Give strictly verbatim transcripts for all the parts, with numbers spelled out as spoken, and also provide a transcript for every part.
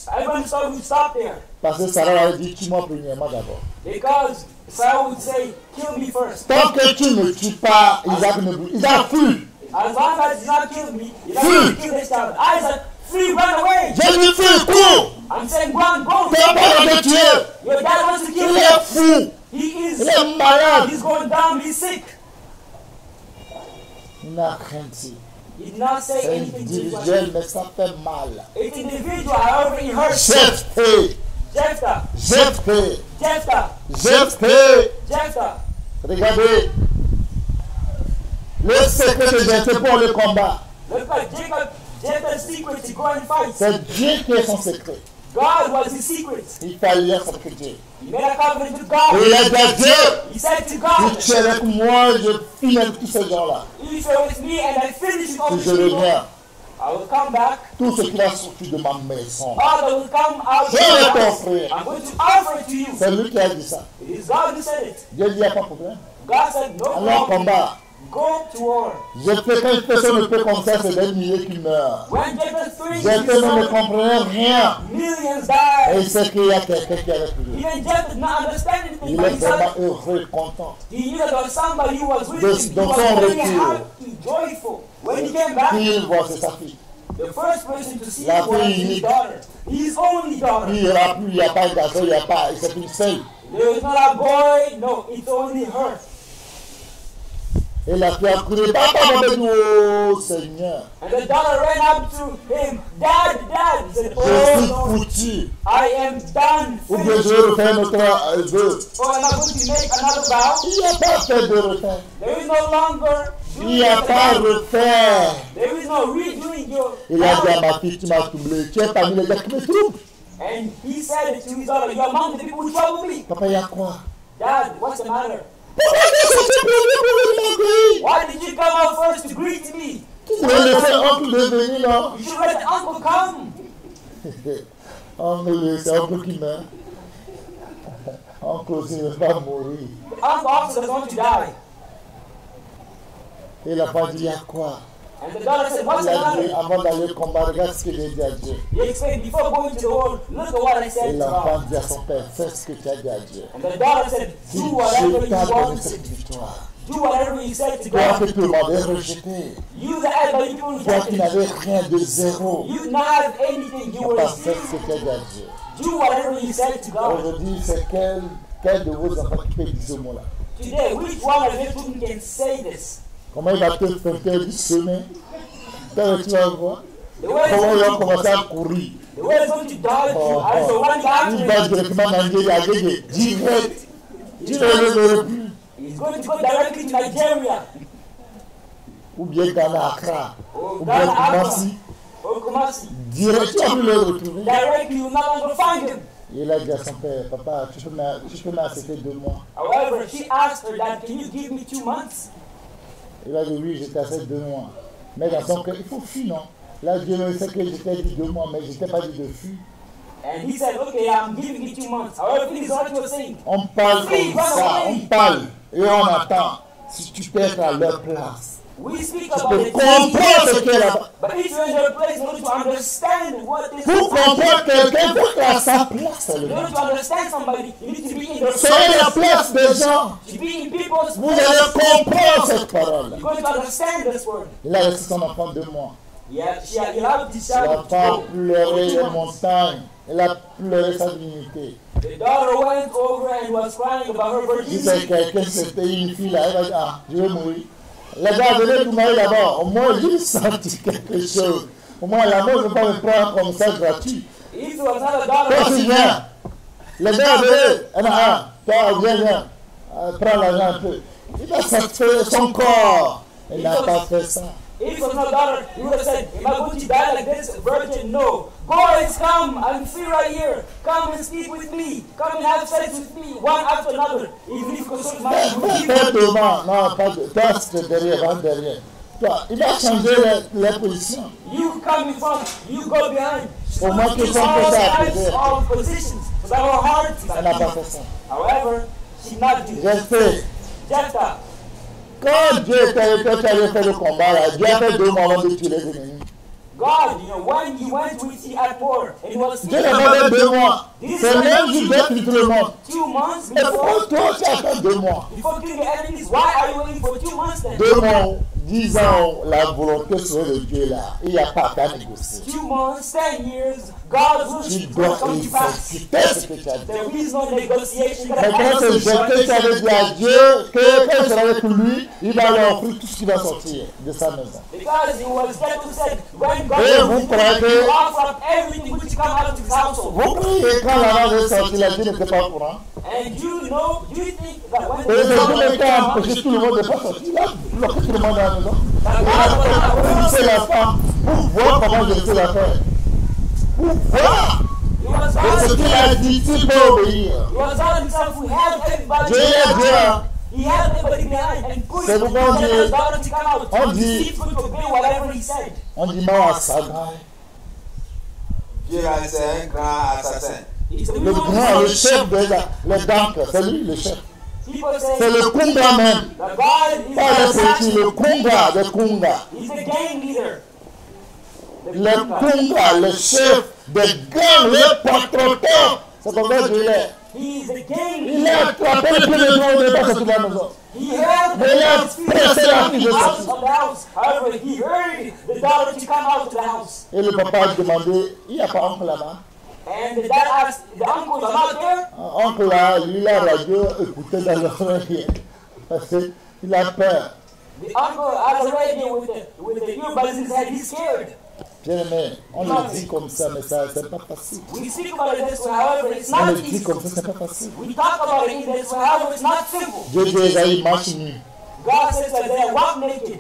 Everyone would stop there. Parce que Sarah avait dit, tue-moi premièrement d'abord. Because Sarah would say, kill me first. Tant que tu ne tues pas Isaac, ne bouge. Isaac, fuis. As long as he's not killing me, he's not going to kill this child. Isaac, flee, run away. Je dis fuis, cours. I'm saying run, go. Ton père va te tuer. Your dad wants to kill Il you. est fou. He is. Il est malade. He's going down. He's sick. Il n'a rien dit. He did not say C'est anything to his individuel, wife. mais ça fait mal. It's individual, however it hurts. Jephthé. Jephthah, Jephthé. Jephthah, Jephthé. Jephthah. Regardez. Le secret de Jephthé pour le combat. Look at Jacob. Jephthah's secret to go and fight. C'est Dieu qui est son secret. God was his secret. Il fallait sacrifier. He made a covenant with God. Et il a dit à Dieu, He said to si God, tu es avec moi, je finis avec tous ces gens-là. if you're with me and I finish with all Si these je people, reviens, I will come back. tout ce qui a sorti de ma maison, All that will come out of je vais your house, t'offrir. I'm going to offer it to you. C'est lui qui a dit ça. It is God who said it. Dieu dit, il n'y a pas de problème. God said, no Alors problem. combat. Go to war. Je fais quand une personne ne peut comme ça, c'est des milliers qui meurent. When Jephthah three Jephthé ne comprenait rien. millions Et died. il sait qu'il y a quelqu'un qui est avec lui. Even Jephthah did not understand anything, Il but est he vraiment said heureux et content. he knew that there was somebody who was with De- him. He dans was son very retour. happy, joyful. When he came back, Il voit, c'est sa fille. the first person to see La him was fille his unique. daughter, his only daughter. Il n'y aura plus, il n'y a pas de garçon, il n'y a pas, c'est une seule. There is not a boy, no, it's only her. Et la fille a crié, papa, maman, dit, oh Seigneur, And the daughter ran up to him, Dad, Dad. He said, je oh suis no, foutu. I am done. Ou bien Finished. je vais refaire notre euh, vœu. Oh, am I going to make another vow? Il n'y a pas fait de refaire. There is no longer Il n'y a pas de refaire. There is no redoing your Il a dit à vow. ma fille, tu m'as troublé. Tu es parmi les gars qui me troublent. And he said to his daughter, you're among the people who trouble me. Papa, il y a quoi? Dad, what's the matter? Pourquoi tu es sorti pour lui pour venir m'accueillir? Why did you come out first to greet me? Tu devrais laisser oncle de venir, non? You should let uncle come. Oncle, c'est oncle qui meurt. Oncle aussi ne va pas mourir. The uncle also is going to die. Et la femme dit, il y a quoi? And the daughter said, what's Il the a dit, matter? avant d'aller combattre, regarde ce que j'ai dit à Dieu. He explained, before going to the war, look at what I Et said to l'enfant God. dit à son père, fais ce que tu as dit à Dieu. And the daughter said, Si do whatever Dieu you t'a donné want. cette victoire, Do whatever you said to toi God. que tout le monde est rejeté, You that had the people toi qui rejected. n'avais rien de zéro, You did not have anything. tu You n'as were pas fait ce zero. que tu as dit à Dieu. Do whatever you said to God. Aujourd'hui, c'est quel, quel de vos enfants qui peut dire ce mot-là? Today, which one of your children can say this? Comment il va te faire du chemin? Quand tu vas voir, The way comment il va is commencer à courir? the way is going to dodge you Oh, as the oh. one Il va after directement dans Nigeria, direct. Tu ne le verras plus. He's going to go directly to Nigeria. Ou bien Ghana, Accra, Or ou bien Ghana, Accra, Kumasi. or Kumasi. Direct, tu vas plus le retrouver. Directly, you will no longer find him. Il a dit à son père, papa, tu peux m'a- tu peux m'accepter deux mois. However, she asked her that, can you give me two months? Il a dit oui, je t'accepte deux mois. Mais dans son cœur, il faut fuir, non? Là, Dieu me sait que je t'ai dit deux mois, mais je ne t'ai pas dit de fuir. And he said, okay, I'm giving you two months. However, this is what you were saying. On parle comme ça, on parle et on attend. Si tu peux être à leur place, We speak tu about peux the comprendre ce qu'est là-bas. but if you're in their place, in order to understand what this Pour comprendre quelqu'un, il faut être à sa place in seulement. order to understand somebody, you need to be in their Soyez à la place. place des gens. To be in people's Vous place. allez comprendre cette parole. You're going to understand this word. Il a laissé son enfant deux mois. Yeah, she he allowed this Il a child to pas go. pleuré les montagnes. Il a pleuré sa dignité. The daughter went over and was crying about her Si c'est virginity. quelqu'un, c'était une fille là, elle va dire, ah, je vais mourir. Les gars, venez tout marier d'abord. Au moins, j'ai senti quelque chose. Au moins, l'amour ne peut pas me prendre comme ça gratuit. If it was not a daughter, Toi, tu viens. Les gars, venez. Un à un. Toi, viens, viens. Euh, prends l'argent un peu. Il a satisfait son corps. Il n'a pas fait ça. if it was not a daughter, you would have said, am I going to die like this? Virgin, no. Boys, come, I'm free right here. Come and sleep with me. Come and have sex with me, one after another. Even if you consult my Fais devant. Non, pas de. Toi, c'est derrière, va derrière. Toi, il va changer les, les positions. You come in front, you go behind. Au moins qu'ils Choose sont all prêts à types aider. of positions. So that her heart is Elle n'a pas at fait peace. ça. However, she not do Je that. sais. Jephthah, Quand Dieu t'a fait faire le combat, là, Dieu a fait deux mois avant de tuer les ennemis. God, you know, when he went with the at war, and he was Dieu n'a pas deux mois. C'est même juste d'être tout le monde. two months Et pour before, toi, tu attends deux mois. before killing the enemies. Why are you waiting for two months then? Deux mois, dix ans, la volonté serait de Dieu là. Il n'y a pas qu'à négocier. Two months, ten years, God's will Tu is dois come to pass. exécuter ce que tu as dit. There is no negotiation. Maintenant, c'est ce que tu avais dit à Dieu, que quand il sera avec lui, il va lui offrir tout ce qui va sortir de sa maison. Because it was that who said, when God Et will vous croyez you que offer up everything which come out of his household. vous croyez quand la main est sortie, la Dieu n'était pas au courant. And you know, do you think that when Et the le Dieu Lord n'était à comes, empêcher tout le monde de ne pas sortir. Il a bloqué tout le monde à la maison. that Il God a will poussé la femme pour voir comment je fais l'affaire. Pour voir. It was Et ce God, qu'il a dit, tu peux obéir. it was God himself who held everybody Dieu est Dieu. behind. He held everybody behind and pushed C'est the pourquoi on dit- daughter to come out. on To dit- see to obey whatever he said. On dit non à Satan. Dieu là, c'est un grand assassin. It's the Le will of grand, le God. chef de la, le dank, c'est lui le chef. People C'est say le Kunga même. that God is Pas the le petit, assassin. le Kunga, le Kunga. He's the gang leader. The Le Kunga. Kunga, le chef des gangs, le patrotin. C'est comme ça qu'il est. He is the gang Il leader. a attrapé le pied de nous, il n'est pas sorti de la maison. He held Mais il a the feet pressé la fille de out sortir. of the house. However, he heard the daughter to come out of the house. Et le papa a demandé, il n'y a pas oncle là-bas. And the dad asked, the uncles are not there? Oncle là, lui, la radio, écoutait dans l'oreille. Parce qu'il a peur. The uncle has a radio with the, with the earbuds in his head. He's scared. Bien aimé, on le dit comme ça, mais ça, c'est pas facile. We speak about it this way, however, it's On not le dit easy. comme ça, c'est pas facile. We talk about it this way, however, it's not simple. Dieu dit Esaïe, marche nu. God says to Isaiah, walk naked.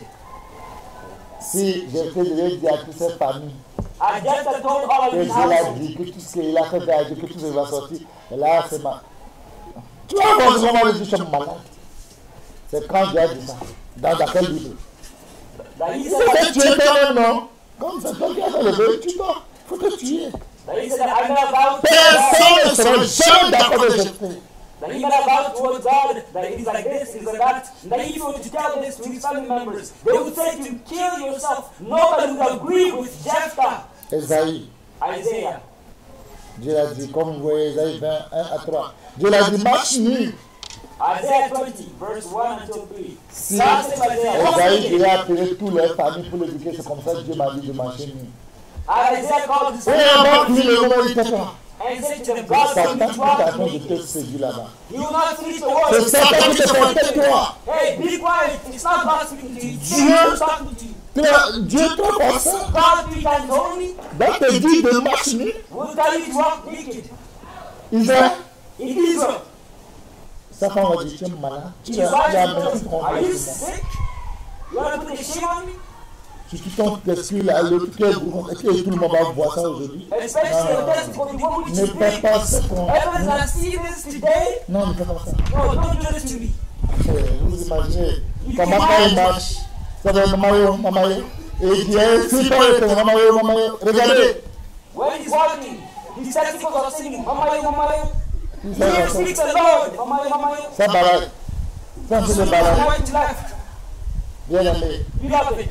Si j'étais de dire à toutes ces familles, I just have told all of que his Dieu l'a household. dit, que tout ce qu'il a fait à Dieu, que tout ce qui va sortir, et là, c'est ma. Tu vas voir comment le dit, je suis malade. C'est quand Dieu a dit ça. Dans, dans quel livre? That he Il said faut that, que tu es toi-même, non? Comme c'est toi qui as fait le vœu, tu dois. Il faut que tu y aies. that he said that I made a vow to Personne ne God. sera jamais d'accord de jeter. That he made a vow towards God that it is like this, it is like that. And that if you were to tell this to his family members, they would say to kill yourself. Nobody would agree with Jephthah. Esaïe, Isaiah. Dieu l'a dit, comme vous voyez, Esaïe vingt, un à trois. Dieu l'a dit, marche nu. Isaiah twenty, verse one until three. Si God said to Isaiah, walk Esaïe naked. devait appeler toutes les familles pour le dire que c'est comme ça que Dieu m'a dit de marcher nu. Isaiah called his Et avant lui, le moment où il était là, and said to them, God told me Satan to qui walk t'attend de naked. te séduire là-bas. You will not finish the C'est word. Satan qui te fait toi. Hey, be quiet. It's not God speaking to you. It's Dieu- Jesus talking to you. Dieu te fait ça. God three times told me, Donc te dit de marcher nu. will tell you to walk naked. Israël, In Israel. Satan va dire, tu es malade. Tu His as wife tu as told même him, ton are you rêve. sick? You want to put a shame on me? Si tu t'en t'excuses là, le que que tout le monde va voir ça aujourd'hui. Especially the testimony of the woman which Ne is fais big. pas ça. ton- Everyone's gonna see this today. Non, ne fais pas ça. No, don't do this to me. Eh, Vous imaginez comment quand il marche, ça va être maman, maman. Et il dit, eh, si pas le maman, maman, regardez. When he's walking, his testicles are singing, Mama yo, Mama yo. Ça, Here ça, ça, speaks the Lord. Mama yo, Mama yo. ça balade. Ça, c'est le So balade. right to left. Bien aimé. Beloved,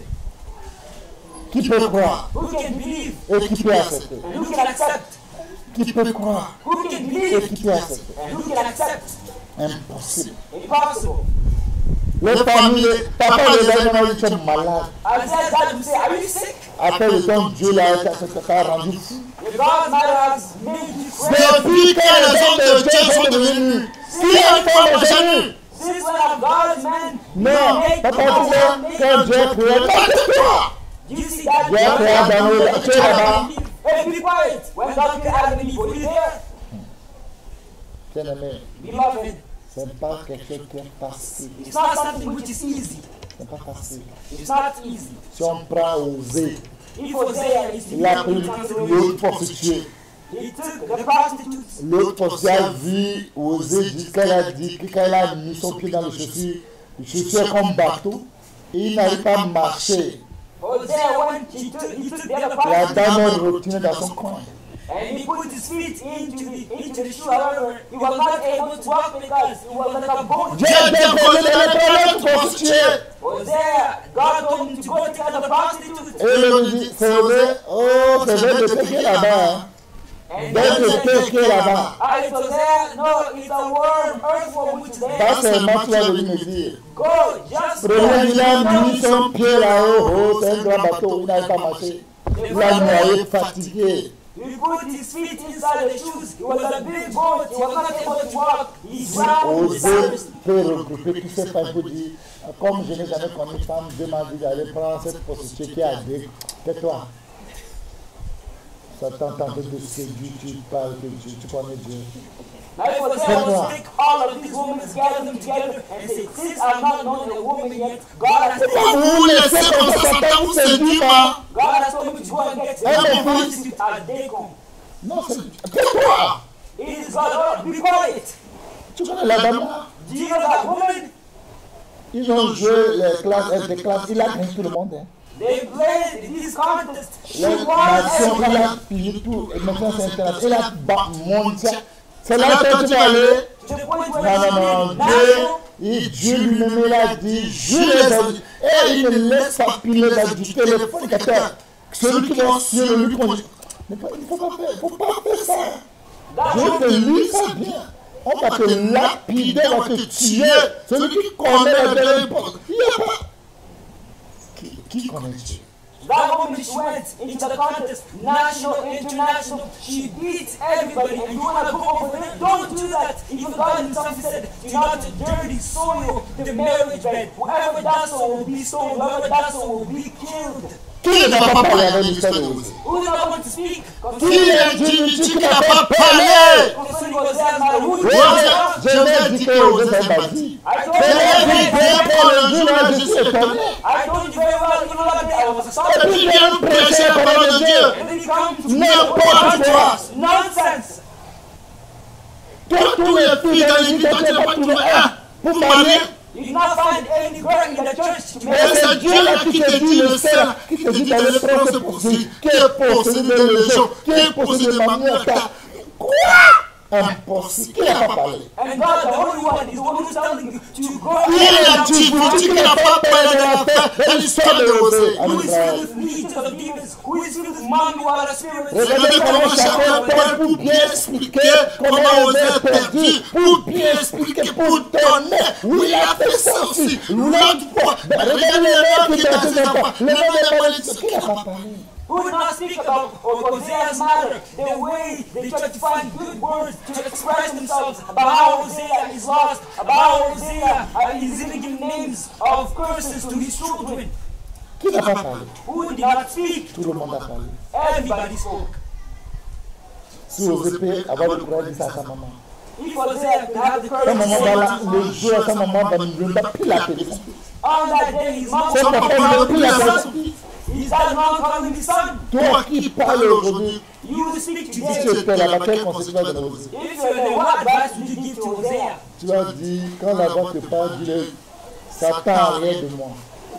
Qui peut croire who can believe et qui peut accepter? and who can accept? Qui peut croire Who can et believe qui peut accepter? and who can accept? Impossible. Impossible. Les familles, papa les amis m'ont dit, tu es malade. Isaiah God would say, are you sick? Après le temps, Dieu l'a t'a rendu fou. The God might have made you crazy. Depuis quand les hommes de Dieu sont devenus, qui a fait le génie? Since when have God's men Non, made papa people disait, quand Dieu a créé, toi, Do you see that? Dieu a créé Adam et Ève, tu es là-bas. Hey, be quiet. When God created Adam and Eve, were you there? Bien aimé, Beloved, ce n'est pas quelque chose qui est facile. it's not something which is easy. Ce n'est pas facile. It's not easy. Si on prend Osée, If Hosea is to il a be pris in consideration, l'autre prostituée. he took the prostitutes. L'autre prostituée a vu Osée dire qu'elle a dit que quand elle a mis son pied dans le chaussure, le chaussure est comme bateau, et il n'arrive pas à marcher. Hosea went, he took, he took the other La dame est prostitute retenue dans son coin. and he put his feet into the into the shoe. However, he was not able to walk because he was like a boat. Dieu a déposé dans les problèmes prostituées. Hosea, God told him to go take out the prostitutes. Et il lui dit, c'est vrai, oh, c'est vrai de péquer là-bas. And D'être God said, péquer là-bas. ah, it's Hosea, no, it's a worm, earthworm, which they Pas seulement tu vas venir me dire. go, just Premier, il a go. mis son pied là-haut, oh, c'est un grand bateau, il n'avait pas marché. Il a noyé, fatigué. He put his feet inside the shoes. He was a big boat. He was not able to walk. He drowned. Osez peut regrouper tous ces femmes pour dire, comme je n'ai jamais connu une femme, Dieu m'a dit d'aller prendre cette prostituée qui a dit, tais-toi. Satan tente de séduire, tu parles que tu, tu connais Dieu. Now if Hosea was to take all of these women, gather them together, and say, since I'm not known a woman yet, God has told me, Vous laissez comme ça, Satan vous séduit, moi. God has told me to go and get a prostitute at Dacon. Non, c'est tais-toi. It is God. Be quiet. Tu connais la dame? Do you know that woman? Ils ont joué les classes, les classes, il a gagné tout le monde. Hein. They played this contest. She Les won nations, il a everybody. pillé tout. Et maintenant, c'est international. Il a battu mondial. C'est là que tu vas aller. To the point Non, where non, non. she Dieu, national. et Dieu lui-même, il a dit, je les adultes. Et il ne laisse pas piller les adultes, les fornicateurs. Celui qui va sur le lui conduit. Mais il ne faut pas faire, faut pas faire ça. That Je te woman, lis ça bien. On va te lapider, on va te tuer. Celui qui connaît la belle époque. Il n'y a pas. Qui, qui connaît Dieu? that woman, she went into the contest, national, international. She beat everybody, and you want to go over there? Don't do that. Even God Himself said, "Do not dirty soil the marriage bed. Whoever does so will be stoned. Whoever does so will be killed." Qui ne va pas parler avec l'histoire de Hosée? Who's not going to speak? Qui est Dieu qui n'a pas parlé? Concerning Hosea's matter, who's Oui, going to je vais dire que Hosée c'est un bandit. I told Je l'ai dit you. bien pour le jour là, je suis étonné. I told you very well, even that day I was Et astonished. puis il vient prêcher la parole de Dieu. And then he comes to N'importe quoi. nonsense. Toi, tous les filles dans l'église, tu n'as pas trouvé un pour marier. You did not find any girl in the church to Et marry. c'est Dieu là qui te dit le seul, qui te dit d'aller prendre ce poursuivi, qui est possédé de légions, qui est possédé de maniata. Quoi? Impossible. Qui n'a pas parlé? And God, the Holy One, is the one who's telling you to go Qui est dit, vous dites qu'il n'a pas parlé de l'affaire de l'histoire de Hosée en Who is Israël? filled with legions of demons? Who is filled with mommy water spirits? Regardez comment chacun parle pour bien expliquer comment Hosée est perdu, pour bien expliquer, pour donner. Oui, il a fait ça aussi. L'autre fois, regardez les noms qui étaient dans ses enfants, les noms des malédictions. Qui n'a pas parlé? Who did not speak about Hosea's matter, the way they try to find good words to express themselves about how Hosea is lost, about how Hosea uh, is even giving names of curses to his children. Qui n'a pas parlé? Who did not speak? Tout le monde a parlé. Everybody spoke. Si Hosée peut avoir le courage de dire ça à sa maman. If Hosea could have the Sa courage to maman say va it là, to le his jour à sa maman va ne va plus l'appeler. on that day, his mom Son papa ne veut plus l'appeler. Is that mom calling his son? Toi qui parles aujourd'hui, You will speak si today. tu étais là-bas, quel conseil tu vas donner aux autres? If you're there, what advice would you give to Hosea? Tu vas dire, quand la voix te parle, dis-le, Satan arrière de moi.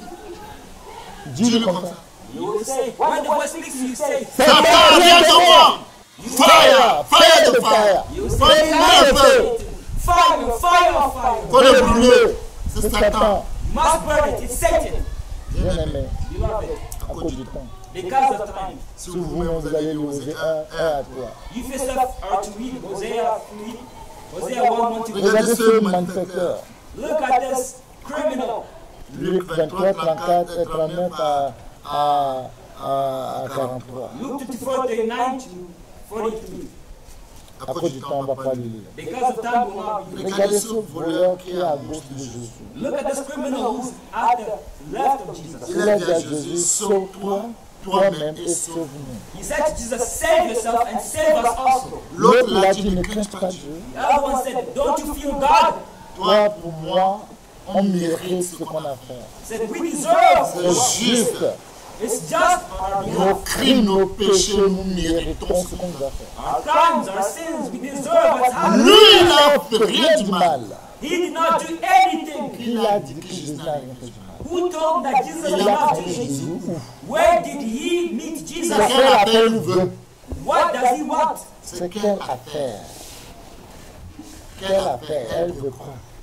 Dis-le comme ça. You will say, when the voice speaks to you, say, Satan arrière de moi. Fire, fire de fire. you Fire say, de feu. fire, fire, fire. Faut le brûler. C'est Satan. You must burn it. It's Satan. Bien aimé, Beloved, à cause du temps. because of time, Si vous-même vous allez lire Hosée un, un à trois. you yourself are to read Hosea three, Hosea one, one, two. Regardez ce manifesteur. Look at this criminal. Luc vingt-trois, trente-quatre et trente-neuf à, à, à, à quarante-trois. Luke twenty-four, thirty-nine to forty-three. À cause du temps, on ne va pas le lire. Because of time, will not be. Regardez ce voleur qui est à gauche de Jésus. Look at this criminal who's at the left of Jesus. Il a dit à Jésus, sauve-toi, toi-même et sauve-nous. He said to Jesus, save yourself and save us also. L'autre l'a dit, ne crains pas Dieu. The other one said, don't you fear God? Toi, pour moi, on mérite ce qu'on a fait. He said, we deserve. C'est juste. It's just on our Nos behalf. crimes, nos péchés, nous méritons ce qu'on nous a fait. Our crimes, our sins, we deserve what's happening. Lui, il n'a fait rien du mal. He did not do anything. Il a dit que Jésus n'a rien fait du mal. Who told him that Jesus did Il a not do trouvé anything? Jésus où? Where did he meet Jesus? C'est quelle affaire il veut? What does he want? C'est quelle affaire? Quelle affaire? Elle veut quoi?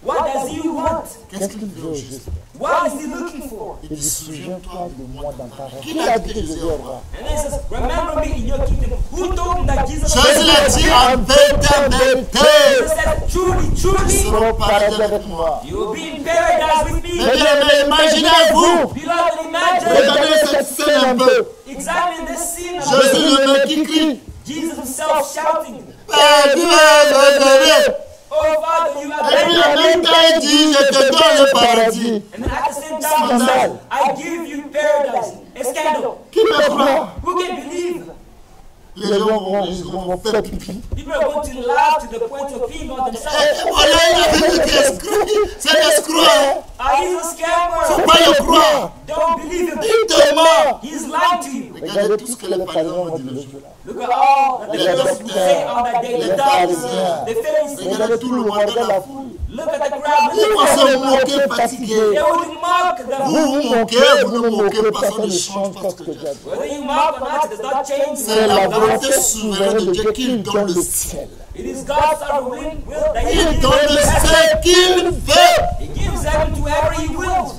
What does he want? Qu'est-ce qu'il veut au juste? What is he looking for? Il dit, souviens-toi de moi dans ta règle. Qui a dit que je vais au roi? And then he says, remember me in your kingdom. Who told him that Jesus Jésus l'a dit en vérité, Jesus said, truly, ils truly, seront paradis avec moi. you will be in paradise with me. Mais bien, imaginez-vous, Beloved, imagine, regardez cette scène un peu. examine this scene. Jésus le même qui crie, Jesus himself shouting, Père, Dieu est donné. oh Father, you Et have puis done en même temps, il dit, je te donne le paradis. And then at the same time, he says, I give you paradise. A scandal. Qui me croit? Who can believe? Les gens vont, ils vont faire pipi. People are going to laugh to the point of peeing on themselves. Voilà, il a dit escroc. C'est l'escroc. Ah, he's a Faut scammer. pas le croire. Don't believe him. Il te ment. He's lying to you. Regardez tout ce que les parisiens vont dire le jour là. Look at all that the Pharisees would say on that day. The doubters, the Pharisees. Regardez tout le monde dans la foule. Look at the crowd. Ils vont se moquer fatigués. They would mock them. Vous vous moquez, vous ne moquez pas, ça ne change pas ce que j'ai dit. Whether you mock or not, it does not change. C'est la volonté souveraine de Dieu qu'il donne le ciel. It is God's sovereign will that He Il gives donne heaven. ce qu'il veut. He gives heaven to whoever He wills.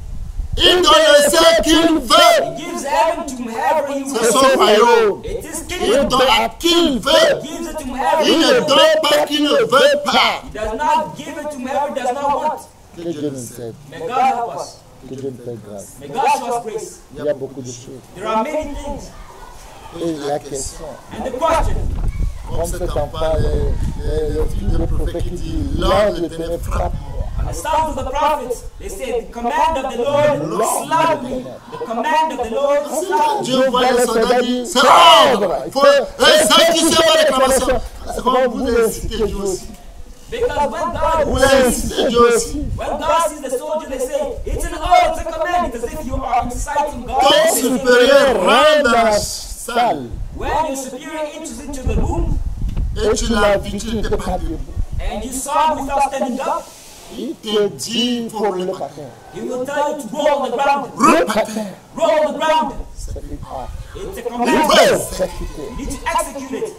Il donne ce qu'il veut. He gives heaven to whoever He C'est wills. son royaume. It is Il kingdom. donne à qui il veut. He gives it to whoever Il He ne wills. donne pas qui ne veut pas. He does not give it to whoever does not want. Que Dieu nous aide. May God help us. Que Dieu nous fait grâce. May God show us grace. Il y a beaucoup de choses. There are many things. Et la question, And the question, comme cette campagne, le film de prophète qui dit, l'ange de ténèbres frappe-moi. the sons of the prophets, they say, the command of the Lord slapped me. The command of the Lord slapped me. Dieu voit les soldats dire, c'est ordre. Il faut, et ça qui c'est ma réclamation. C'est comme vous incitez Dieu aussi. Because when God, Vous incitez Dieu aussi. when God sees the soldier, they say, it's an order, it's a command. It's as if you are inciting God. Ton supérieur rentre dans la salle When your superior enters into the room et tu l'as vu, tu n'étais pas debout. and you saw him without standing up, Il te dit, il faut le patin. he will tell you to roll on the ground. Le patin. Roll on the ground. C'est pas. It's a Il command. faut exécuter. You need to execute it.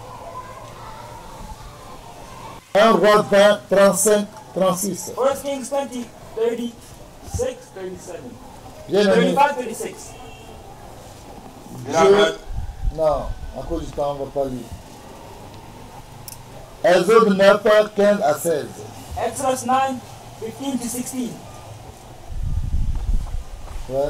un roi vingt, trente-cinq, trente-six. First Kings twenty, thirty-six, thirty-seven. Bien aimé. thirty-five, thirty-six. Dieu. Non, à cause du temps, on ne va pas lire. Exode neuf, quinze à seize. Exodus nine, fifteen to sixteen. Ouais.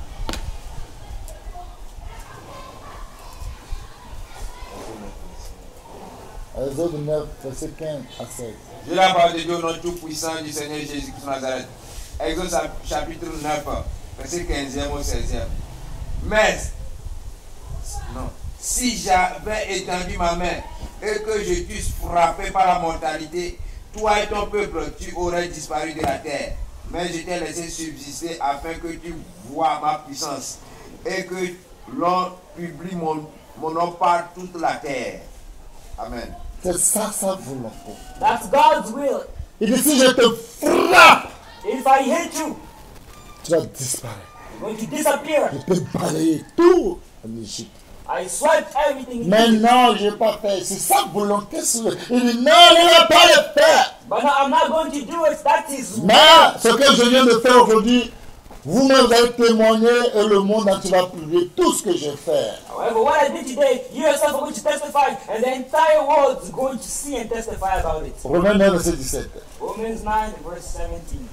Exode neuf, verset quinze à seize. Je la parole de Dieu au nom tout-puissant du Seigneur Jésus-Christ de Nazareth. Exode chapitre neuf, verset quinzième au seizième. Mais, non, si j'avais étendu ma main et que je t'eusse frappé par la mortalité, toi et ton peuple, tu aurais disparu de la terre. Mais je t'ai laissé subsister afin que tu vois ma puissance et que l'on publie mon, mon nom par toute la terre. Amen. C'est ça sa volonté. That's God's will. Il dit si je te frappe, If I hit you, tu vas disparaître. you're going to disappear. Je peux balayer tout en Égypte. I swiped everything. Mais non, je n'ai pas fait. C'est sa volonté. Il dit non, il ne va pas le faire. But no, I'm not going to do it. That is Mais ce que je viens de faire aujourd'hui, vous-même allez témoigner et le monde entier va publier tout ce que je fais. However, what I did today, you yourself are going to testify, and the entire world is going to see and testify about it. Romains neuf, verset dix-sept. Romans nine, verse seventeen.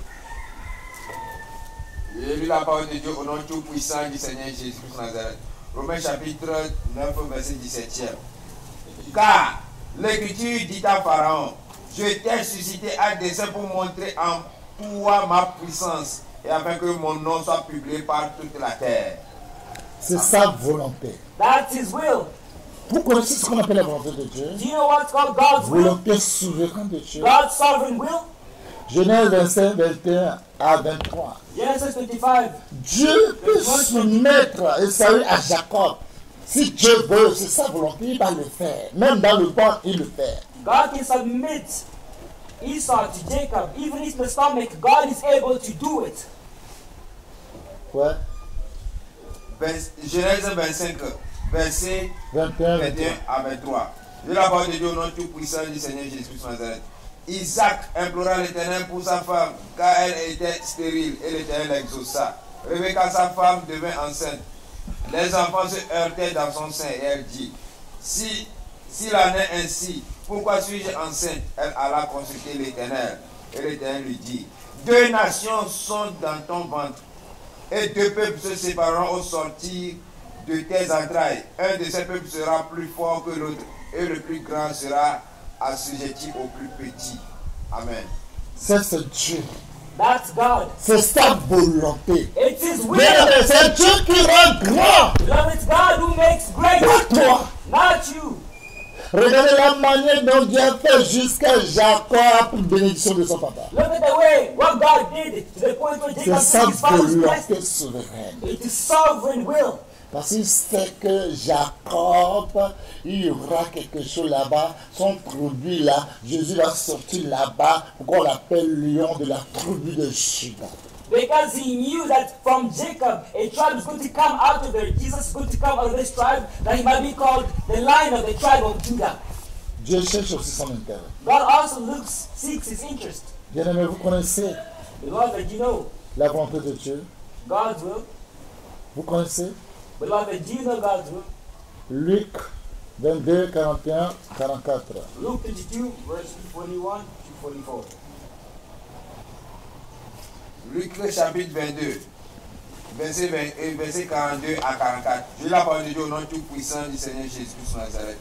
J'ai lu la parole de Dieu au nom tout-puissant du Seigneur Jésus-Christ de Nazareth. Romains chapitre neuf, verset dix-septième. Car l'Écriture dit à Pharaon, je t'ai suscité à dessein pour montrer en toi ma puissance et afin que mon nom soit publié par toute la terre. C'est sa volonté. That's His will. Vous connaissez ce qu'on appelle la volonté de Dieu? Do you know what's called God's will? Volonté souveraine de Dieu. God's sovereign will? Genèse vingt-cinq, vingt et un à vingt-trois. Genesis twenty-five. Dieu peut soumettre Esaü à Jacob. Si Dieu veut, c'est sa volonté, il va le faire. Même dans le corps, il le fait. God can submit Esau to Jacob, even in the stomach. God is able to do it. Ouais. Genèse vingt-cinq, verset vingt et un, vingt et vingt-trois. un à vingt-trois. Je la parole de Dieu au nom tout-puissant du Seigneur Jésus-Christ de Nazareth. Isaac implora l'Éternel pour sa femme, car elle était stérile, et l'Éternel l'exauça. Rebecca, sa femme, devint enceinte. Les enfants se heurtaient dans son sein, et elle dit, si, s'il en est ainsi, pourquoi suis-je enceinte? Elle alla consulter l'Éternel, et l'Éternel lui dit, deux nations sont dans ton ventre, et deux peuples se sépareront au sortir de tes entrailles. Un de ces peuples sera plus fort que l'autre, et le plus grand sera assujetti au plus petit. Amen. C'est ce Dieu. That's God. C'est sa volonté. It's His will. Mais c'est Dieu qui rend grand. Love, it's God who makes great. Pas toi. Not you. Regardez la manière dont Dieu a fait jusqu'à Jacob pour bénédiction de son papa. Look at the way what God did to the point where C'est Jacob sa took his father's volonté blessing. souveraine. It is sovereign will. Parce qu'il sait que Jacob, il y aura quelque chose là-bas, son tribu là, Jésus va sortir là-bas, pourquoi on l'appelle lion de la tribu de Juda. Because he knew that from Jacob, a tribe is going to come out of there. Jesus is going to come out of this tribe, that he might be called the lion of the tribe of Judah. Dieu cherche aussi son intérêt. God also looks, seeks his interest. Bien aimé, vous connaissez Beloved, you know la volonté de Dieu. God's will. Vous connaissez Beloved, do you know God's will? Luc vingt-deux, quarante et un, quarante-quatre. Luke twenty-two, verse forty-one to forty-four. Luc le chapitre vingt-deux, verset, vingt, euh, verset quarante-deux à quarante-quatre. Je la parole de Dieu au nom tout puissant du Seigneur Jésus-Christ de Nazareth.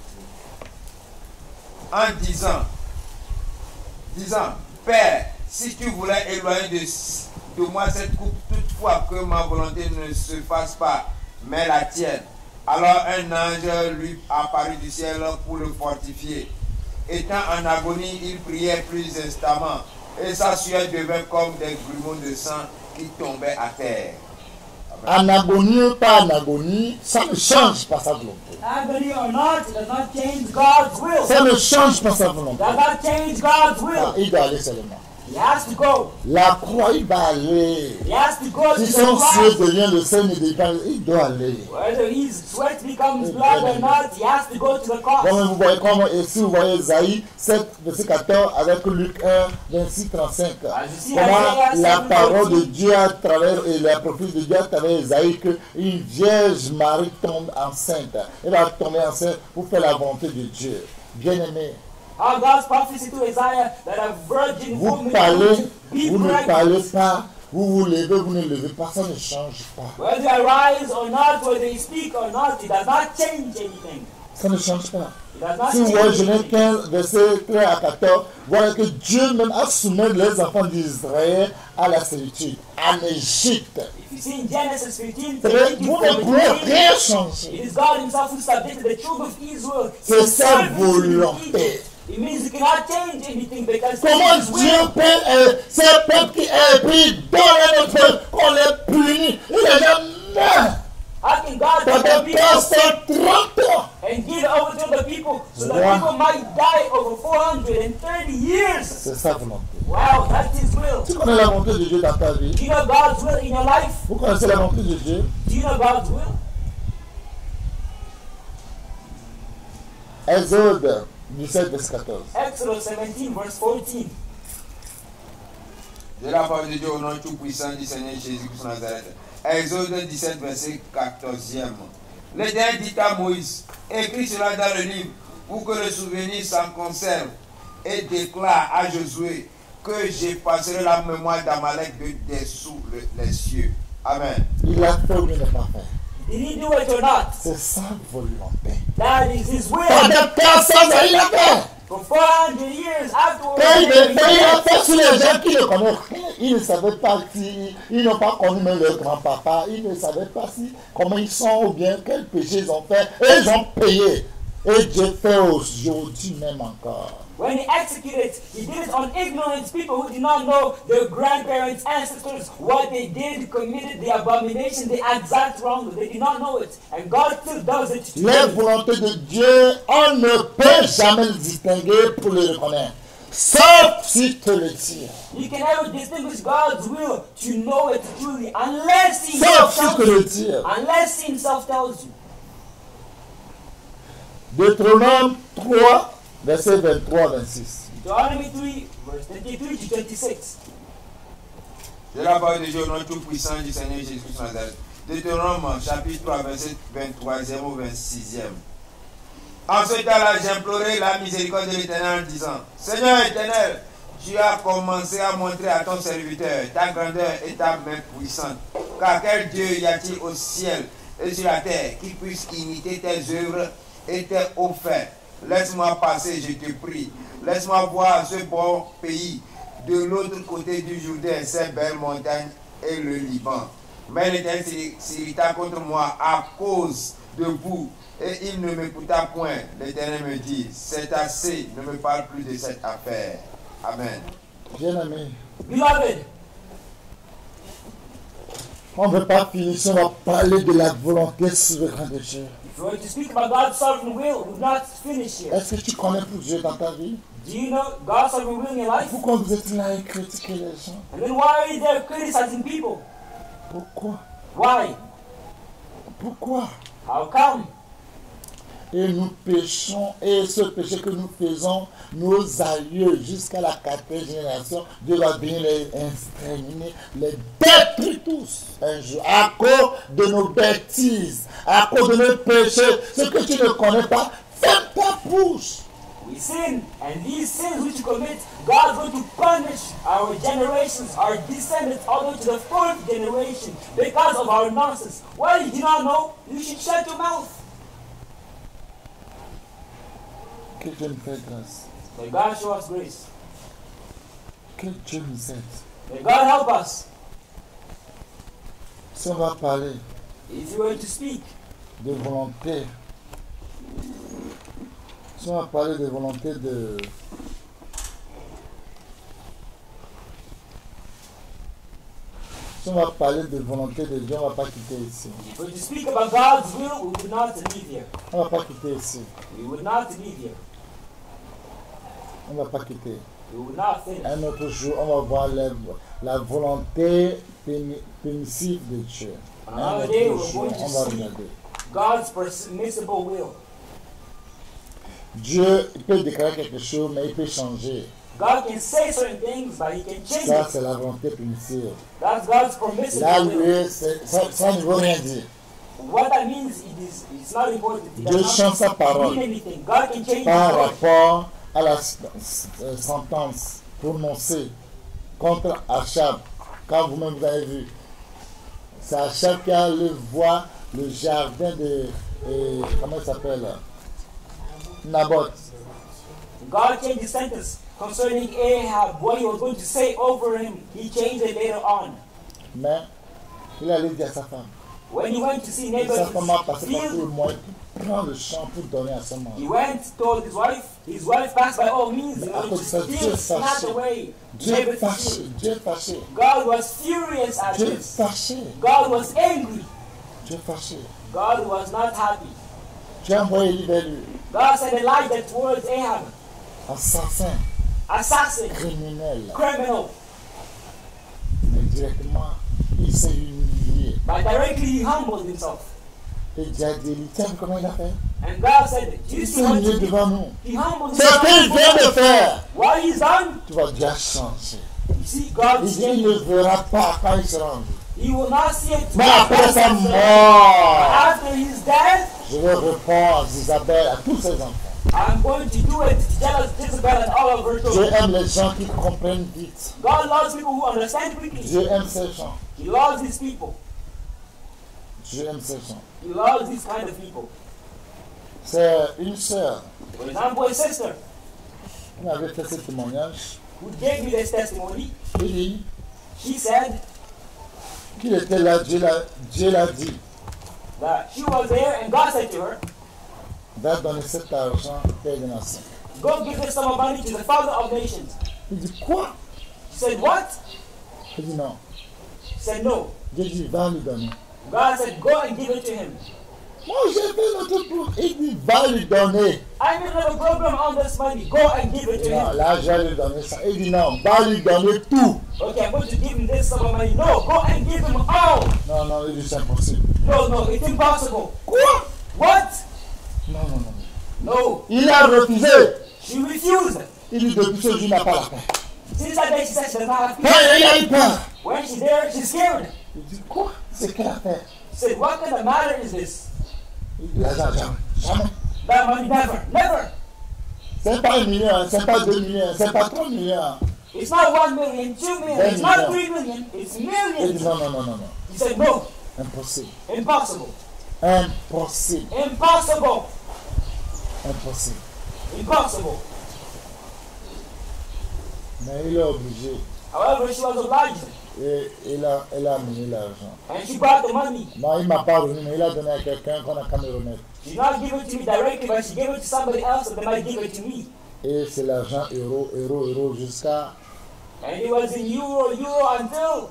En disant, disant, Père, si tu voulais éloigner de, de moi cette coupe, toutefois que ma volonté ne se fasse pas, mais la tienne. Alors un ange lui apparut du ciel pour le fortifier. Étant en agonie, il priait plus instamment, et sa sueur devint comme des grumeaux de sang qui tombaient à terre. En agonie ou pas en agonie, ça ne change pas sa volonté. Agony or not, it does not change God's will. Ça ne change pas sa volonté. Does not change God's Ah, will. il doit aller seulement. He has to go. La croix, il va aller. He has to go to Si the son ciel cross. devient le sein ne dépend, il doit aller. Whether his sweat becomes blood or not, he has to go to the cross. Comme vous voyez, comme ici vous voyez Isaïe sept, verset quatorze avec Luc un, vingt-six, trente-cinq. Comment la parole de Dieu à travers, et la prophétie de Dieu à travers Isaïe, qu'une vierge Marie tombe enceinte. Elle va tomber enceinte pour faire la volonté de Dieu. Bien aimé, How God's prophecy to Isaiah that a virgin vous woman parlez, would be vous ne pregnant. parlez pas, vous vous levez, vous ne levez pas, ça ne change pas. Whether you rise or not, whether you speak or not, it does not change anything. Ça ne change pas. It does not Si vous change voyez Genèse anything. quinze, verset treize à quatorze, vous voyez que Dieu même a soumis les enfants d'Israël à la servitude, en Égypte. If you see in Genesis fifteen, C'est vrai, twenty, vous ne pouvez rien changer. it is God himself who subjected the children of Israel. C'est to sa serve him in volonté. Egypt. It means you cannot change anything because Comment it's his Dieu will. peut, euh, ces peuples qui est pris dans notre peuple, qu'on les punit, il est jamais How can God pendant take the people trois cent trente ans. and give over to the people so the Wow. people might die over four hundred thirty years? C'est sa volonté. Wow, that's his will. Tu connais la volonté de Dieu dans ta vie? Do you know God's will in your life? Vous connaissez la volonté de Dieu? Do you know God's will? Exode dix-sept, verset quatorze. Exodus seventeen, verse fourteen. De la parole de Dieu au nom tout puissant du Seigneur Jésus-Christ de Nazareth. Exode dix-sept, verset quatorzième. L'Éternel dit à Moïse, écris cela dans le livre pour que le souvenir s'en conserve et déclare à Josué que j'effacerai la mémoire d'Amalek de dessous le- les cieux. Amen. Il a fait ou il n'a pas fait. Did he do it or not? C'est sa volonté. That is his will. Pendant trois cents ans, il a fait. For four hundred years afterwards, Quand il est fait, il a fait sur les gens qui ne connaissent rien. Ils ne savaient pas si, ils n'ont pas connu même leur grand-papa. Ils ne savaient pas si, comment ils sont ou bien quel péché ils ont fait. Et ils ont payé. Et Dieu fait aujourd'hui même encore. when he executed it, he did it on ignorance. People who did not know their grandparents, ancestors, what they did, committed the abomination, the exact wrong. They did not know it. And God still does it Les today. volontés de Dieu, on ne peut jamais les distinguer pour les reconnaître. Sauf si tu le tires. You can never distinguish God's will to know it truly unless he Sauf himself si tells tu le you. tires. Unless he himself tells you. Deutéronome trois, Verset vingt-trois à vingt-six. Deuteronomy three, verse twenty-three to twenty-six. De la parole de Dieu, notre tout-puissant du Seigneur Jésus-Christ de Nazareth. Deutéronome, chapitre trois, verset vingt-troisième au vingt-sixième. En ce temps-là, j'implorai la miséricorde de l'Éternel en disant, Seigneur éternel, tu as commencé à montrer à ton serviteur ta grandeur et ta main puissante. Car quel Dieu y a-t-il au ciel et sur la terre qui puisse imiter tes œuvres et tes hauts faits? Laisse-moi passer, je te prie. Laisse-moi voir ce bon pays de l'autre côté du Jourdain, ces belles montagnes et le Liban. Mais l'Éternel s'irrita contre moi à cause de vous, et il ne m'écouta point. L'Éternel me dit, c'est assez, ne me parle plus de cette affaire. Amen. Bien-aimé, Beloved, on ne veut pas finir si on va parler de la volonté souveraine de Dieu. if you were to speak about God's sovereign will, we would not finish here. Est-ce que tu connais pour Dieu dans ta vie? Do you know God's sovereign will in your life? Pourquoi vous êtes là et critiquer les gens? And then why are you there criticizing people? Pourquoi? Why? Pourquoi? How come? Et nous péchons, et ce péché que nous faisons, nos aïeux, jusqu'à la quatrième génération, Dieu va venir les exterminer, les détruire tous un jour, à cause de nos bêtises, à cause de nos péchés. Ce que tu ne connais pas, ferme ta bouche. We sin, and these sins which you commit, God's going to punish our generations, our descendants, all the way to the fourth generation, because of our nonsense. Well, you do not know, you should shut your mouth. Que Dieu nous fait grâce. May God show us grace. Que Dieu nous aide. May God help us. Si on va parler If you were to speak de volonté, si on va parler de volonté de... Si on va parler de volonté de Dieu, on ne va pas quitter ici. If we were to speak about God's will, we would not leave here. On ne va pas quitter ici. We would not leave here. On ne va pas quitter. We would not finish. Un autre jour, on va voir la, la volonté permissive de Dieu. Un Another autre day, we're jour, going on to va see regarder. God's permissible will. Dieu il peut déclarer quelque chose, mais il peut changer. God can say certain things, but He can change Ça, it. c'est la volonté permissive. That's God's permissible Là, will. lui, c'est- ça, ça ne veut rien dire. What that means it is it's not important. It Dieu does change sa not parole mean anything. God can change par His word. rapport à la s- s- euh, sentence prononcée contre Achab. Quand vous-même vous avez vu, c'est Achab qui a allé voir le jardin de. euh, comment il s'appelle? Naboth. God changed His sentence concerning Ahab. What He was going to say over him, He changed it later on. Mais il allait dire à sa femme. When he went to see Et sa femme a Naboth's passé par tout le field, monde pour prendre le champ pour donner à sa mère. he went, told his wife. His wife passed by all means in Mais à order to cause de ça, Dieu steal, est snatch fâché. away Dieu est Naboth's fâché. field. Dieu est fâché. God was furious at Dieu est this. fâché. God was angry. Dieu est fâché. God was not happy. Dieu a envoyé Élie vers lui. God sent Elijah towards Ahab, Assassin, assassin, criminel. criminal. Mais directement, il s'est humilié. But directly he humbled himself. Et Dieu a dit, tiens, comment il a fait? And God said, Do you Il see s'est what humilié he did? devant nous. He humbled C'est ce qu'il vient de himself. faire. What he's done, Tu vas déjà changer. you see, God Il dit, il ne changed. verra pas quand il sera en vie. He will not see it. Mais après sa mort, After his death, je vais répondre à Isabelle, à tous ses enfants. I'm going to do it to tell us Jezebel and all of her Dieu children. aime les gens qui comprennent vite. God loves people who understand quickly. Dieu aime ces gens. He loves these people. Dieu aime ces gens. He loves these kind of people. C'est une sœur For example, a sister qui m'avait fait ce témoignage. who gave me this testimony, Il dit she said qu'il était là, Dieu l'a, Dieu l'a dit. that she was there and God said to her, Va donner cet argent au Père des nations. Go give this sum of money to the Father of nations. Il dit quoi? She said, What? Il dit non. She said, No. Dieu dit va lui donner. God said, Go and give it to him. Moi j'ai fait notre tour. Il dit va lui donner. I made a program on this money. Go and give it to Non, him. là je vais lui donner ça. Il dit non, va lui donner tout. Okay, I'm going to give him this sum of money. No, go and give him all. Non, non, il dit c'est impossible. No, no, it's impossible. Quoi? What? Non, non, non. No. Il a refusé. She refused. Il dit depuis ce jour, il n'a pas la paix. Since that day, she said she does not have peace. Quand il a eu peur, When she's there, she's scared. il dit quoi? C'est quelle affaire? She said, what kind of matter is this? Il dit l'argent, jamais. Jamais. That money, never, never. C'est pas un million, c'est pas deux millions, c'est pas trois millions. It's not one million, two million, it's not three million, it's Il millions. dit non, non, non, non, non. He said, no, Impossible. impossible, Impossible. impossible, Impossible. impossible. Mais il est obligé. However, she was obliged, Et il a, il a amené l'argent. and she brought the money. Moi, il ne m'a pas remis, mais il a donné à quelqu'un qu'on a qu'à me remettre. She did not give it to me directly, but she gave it to somebody else, and they might give it to me. Et c'est l'argent euro, euro, euro jusqu'à. And it was in euro, euro until.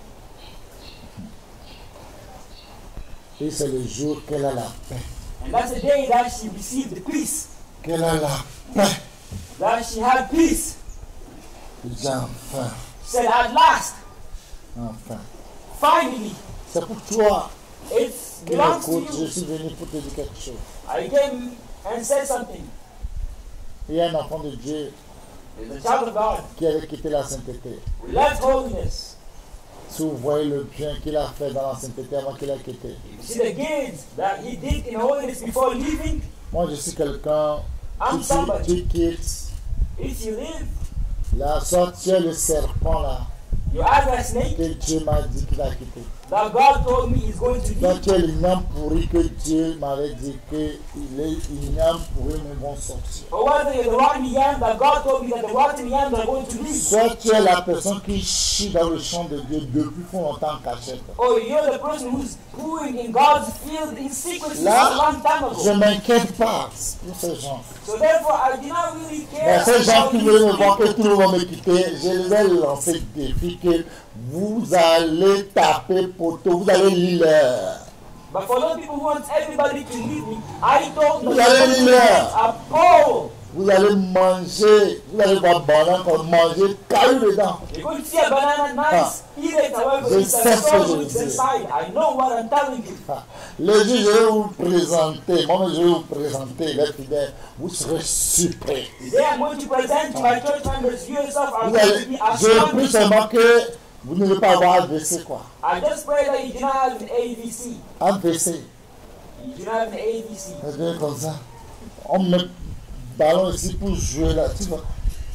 Et c'est le jour qu'elle a la paix. And that's the day that she received the peace, Qu'elle a la paix. that she had peace. Il dit enfin, She said, at last, enfin. finally, C'est pour toi. it Qu'il belongs to écoute, je you. suis venu pour te dire quelque chose. I came and said something. Il y a un enfant de Dieu There's a child of God. qui avait quitté la sainteté. We left holiness. Si vous voyez le bien qu'il a fait dans la sainteté avant qu'il a quitté. You see the deeds that he did in holiness before leaving. Moi, je suis quelqu'un I'm qui, somebody. qui quitte If you live, la sorcière, le serpent là, you are a snake que Dieu m'a dit qu'il a quitté. that God told me is going to Donc leave. tu es l'igname pourri que Dieu m'avait dit qu'il est igname pourri, mais vont sortir. Or whether you're the rotten yam that God told me that the rotten yams are going to leave. Soit tu es la personne qui chie dans le champ de Dieu depuis fort longtemps en cachette. Or you're the person who's pooing in God's field in secrecy a Là, long time je ne ago. m'inquiète pas pour ces gens. So therefore, I do not really Mais care ces gens about qui veulent me these voir que people. tout le monde me quitter, je vais lancer le défi que vous allez taper poteau, vous allez lire l'heure. But for those people who want everybody to leave me, I told them Vous allez lire. a pole. Vous allez manger, vous allez voir banane comme manger caillou dedans. You're going to see a banana nice, eat it, however, Je it's sais a ce que stone je which is dis. inside. I know what I'm telling you. Ah, le jour, je vais vous présenter, moi je vais vous présenter les fidèles, vous serez surpris. Today I'm going to present to my church members, you yourself are Vous going to allez, be je prie astonished. seulement que vous ne devez pas avoir A V C quoi. I just pray that you do not have an A V C. A V C, You do not have an A V C. ça devient comme ça. On met le ballon ici pour jouer là, tu vois.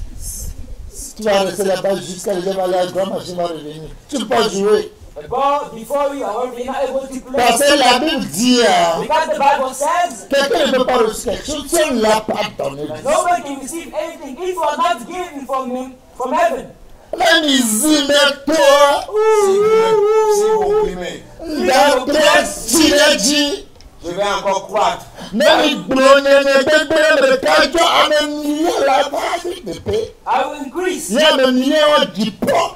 Si tu vas rester là-bas jusqu'à le aller à la grande machine va revenir. Tu ne peux pas jouer. The ball before you, however, you're not able to play. Parce que la Bible dit, hein, Because the Bible says quelqu'un ne peut pas recevoir quelque chose, tu ne l'as pas donné. that nobody can receive anything if you are not given from him, from heaven. Même ici, mais toi, Si vous, si vous opprimez, dans toi, tu l'as dit. je vais encore croître. Même il blonde, mais bébé, mais quand tu as un million là-bas, de paix, I will increase. il y a un million du pot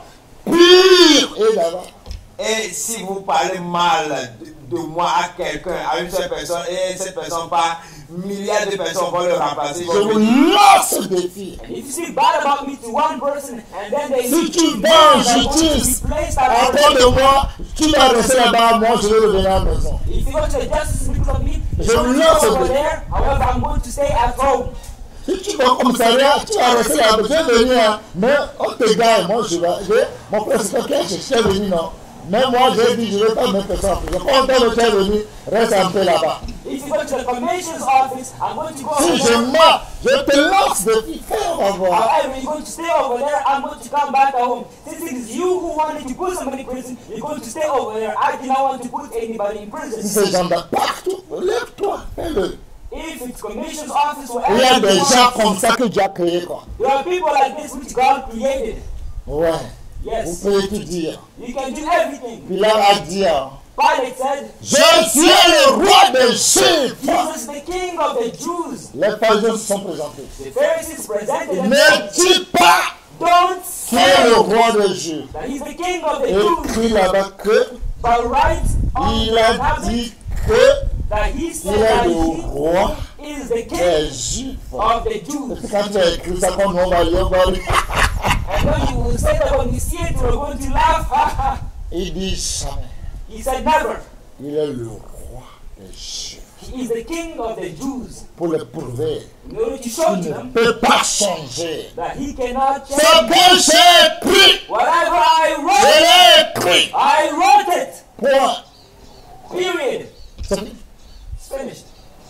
pur. Et là-bas, Et si vous parlez mal de, de moi à quelqu'un, à une seule personne, et cette personne par milliards de personnes vont le remplacer, ils je vont vous venir. lance ce défi. And if you speak bad about me to one person and then they Si tu you vas en are going to justice, replace that après person. de moi, tu vas rester là-bas, moi je vais revenir à la maison. If you go to the justice because of me, Je you're going to lance go ce over défi. there. However, I'm going to stay at home. Si tu vas au commissariat, tu vas rester là-bas, je vais venir, mais on te gagne, moi je vais, je- mon frère c'est pas quelqu'un, je suis venu, non. Mais moi j'ai dit, je ne vais pas mettre ça en prison. Quand on t'a fait venir, reste un peu là-bas. If you go to the commission's office, I'm going to go Si over je there. mens, je te lance des fais, on va voir. However, you're going to stay over there. I'm going to come back at home. Since it is you who wanted to put somebody in prison, you're going to stay over there. I do not want to put anybody in Si prison. ces gens-là partout, lève-toi, fais-le. If it's commission's office, Il y a wherever des you gens want, comme ça que Dieu a créé, quoi. there are people like this which God created. Ouais, vous Yes, pouvez tout dire. you can do everything. Pilate a dit, hein, Pilate said, je suis le roi des Juifs. Jesus is the king of the Jews. Les pharisiens se sont présentés. The Pharisees presented him. Ne dis pas Don't qui est le say roi des Juifs. that he's the king of the Jews. Écrit là-bas que But right on il a the dit que that he il said est that le he roi is the king des Juifs. of the Et Jews. puis quand tu as écrit ça, quand on va lire, on va lire. And then you will say that when you see it, you're going to laugh. Il dit jamais. He said never. Il est le roi des Juifs. He is the king of the Jews. pour le prouver. In order to show Il ne them peut pas changer. that he cannot Ce change. que j'ai écrit, Whatever I je wrote, l'ai écrit. I wrote it. Point. Period. C'est fini. It's finished.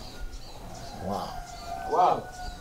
Wow. Wow.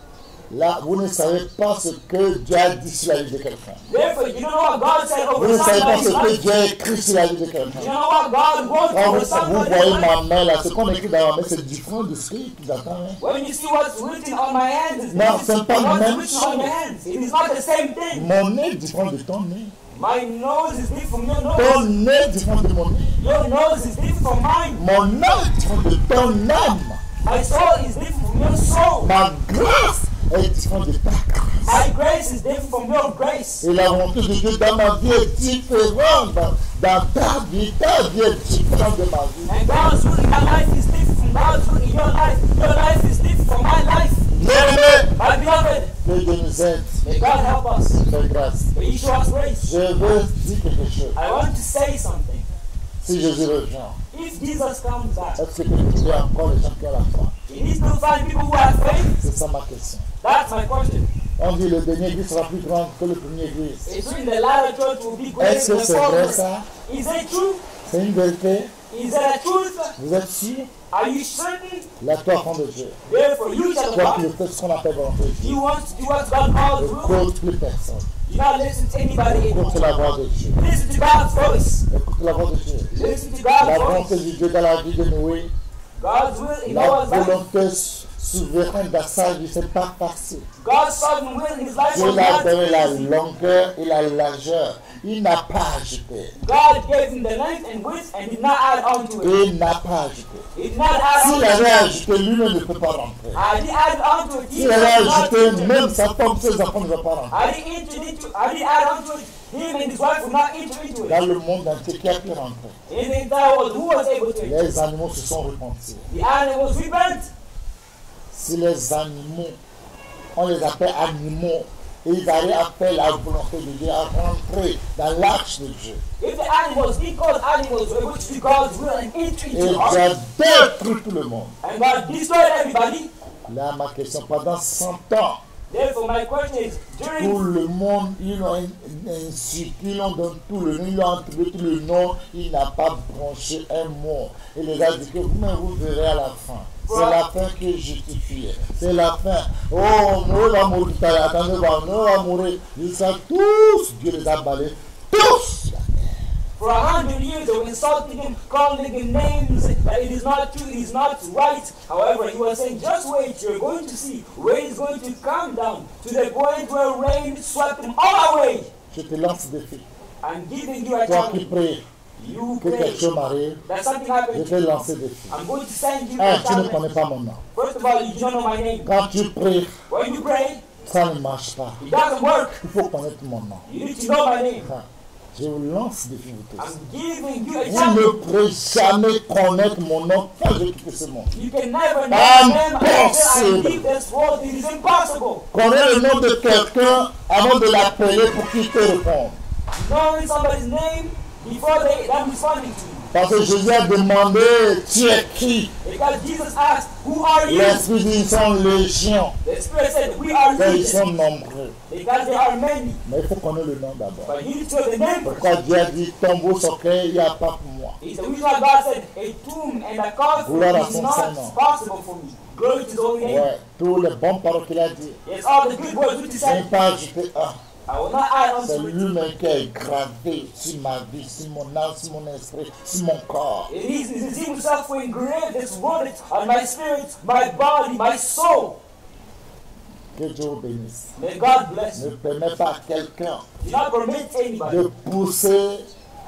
Là, vous ne savez pas ce que Dieu a dit sur la vie de quelqu'un. Therefore, you don't know what God said Vous over ne savez pas somebody's ce que life. Dieu a écrit sur la vie de You quelqu'un. don't know what God wrote Quand over vous, vous somebody's voyez life. ma main là, ce qu'on écrit dans ma main, c'est différent de ce qui attend. Hein. When you see what's written on my hands, it's Non, different c'est pas from la what's même written on your hands. It is not the same thing. Mon nez est différent de ton nez. My nose is different from your Ton nose. nez est différent de mon nez. Your nose is different from mine. Mon âme est différente de ton âme. My soul is different from your soul. Ma grâce est différente de ta grâce. My grace is different from your grace. Et la volonté de Dieu dans ma vie est différente. Dans, dans ta vie, ta vie est différente de ma vie. And God's will in my life is different from God's will in your life. Your life is different from my life. Bien-aimé, My beloved, que Dieu nous aide. may God help us. Fais grâce. May He show us grace. Je veux dire quelque chose. I want to say something. Si Jésus revient, If Jesus comes back, est-ce que tu peux trouver encore les gens qui ont la foi? He needs to find people who have faith. C'est ça ma question. That's my question. On dit le dernier église sera plus grande que le premier église. It's written the latter church will be greater Est-ce than que the c'est vrai former. ça? Is it true? C'est une vérité? Is that a truth? Vous êtes sûr? Are you certain? La toi, enfant de Dieu. Therefore, you shall Toi qui come. le fais ce qu'on appelle volonté de Dieu. You want to do what God calls Ne will. écoute plus personne. Do not listen to anybody Écoute anymore. la voix de Dieu. Listen to God's voice. Écoute la voix de Dieu. Listen to La God's volonté voice. de Dieu dans la vie de Noé. God's will in La Noah's life. volonté souveraine dans sa vie, c'est pas facile. God's sovereign will in his life Dieu was l'a not donné la easy. longueur et la largeur. Il n'a pas ajouté. God gave him the length and width and did not add on to it. Il n'a pas ajouté. He did not add on S'il to avait it. ajouté, lui-même ne peut pas rentrer. I did add on to it. He S'il avait was not ajouté, enter. même sa femme, ses enfants ne vont pas rentrer. I did enter into I did add on to it. Him and his wife would not enter into it. Dans le monde entier, qui a pu rentrer? In the entire world, who was able to enter? Les animaux se sont repentis. The animals repent. Si les animaux, on les appelle animaux, et ils arrivent à faire la volonté de Dieu, à rentrer dans l'arche de Dieu. If the animals, he called animals, were able to do God's will and enter Et into Dieu the ark, a détruit tout le monde. and God destroyed everybody. Là, ma question, pendant cent ans, Therefore, my question is, tout during le monde, ils l'ont insulté, ils l'ont donné tout le nom, ils l'ont attribué tout le nom, il n'a pas branché un mot. Et les gars disent que vous, mais vous verrez à la fin. C'est la fin qui est justifiée. C'est la fin. Oh, Noé va mourir tout à l'heure. Attendez, Noé va mourir. Ils savent tous, Dieu les a balayés. Tous! for a hundred years they were insulting him, calling him names, that it is not true, it is not right. However, he was saying, just wait, you're going to see. Rain is going to come down to the point where rain swept them all away. Je te lance des défi. I'm giving you a Toi qui challenge. pries You que quelque pray chose m'arrive, that something je happened te to you. lancer des défis. I'm going to send you Un, a tu ne connais challenge. pas mon nom. First of all, you don't know my name. Quand tu pries, When you pray, ça ne marche pas. it doesn't work. Il faut connaître mon nom. You need to know my name. Enfin, je vous lance des défis, vous tous. I'm giving you a Vous ne challenge. pourrez jamais connaître mon nom quand je quitte ce monde. You can never know my name until I Impossible. leave this world. It is impossible. Connais le nom de quelqu'un avant de l'appeler pour qu'il te réponde. Knowing somebody's name before they them responding to you. Parce que Jésus a demandé, tu es qui? Because Jesus asked, who are you? L'Esprit dit, ils sont légions. The Spirit said, we are Et ils sont legion. nombreux. Because there are many. Mais il faut connaître le nom d'abord. But he took the name first. Pourquoi Dieu a dit, tombeau secret, il n'y a pas pour moi. It's the reason why God said, a tomb and a coffin Gloire à is son not Saint-Nom. possible for me. Glory to the holy name. Ouais, tous les bons paroles qu'il a dit. Yes, all the good words which he Je n'ai said, pas ajouté un. I will not add C'est unto it. lui-même qui est gravé sur ma vie, sur mon âme, sur mon esprit, sur mon corps. It is, it is himself who engraved this word on my spirit, my body, my soul. Que Dieu vous bénisse. May God bless Ne you. permets pas à quelqu'un Do not permit anybody de pousser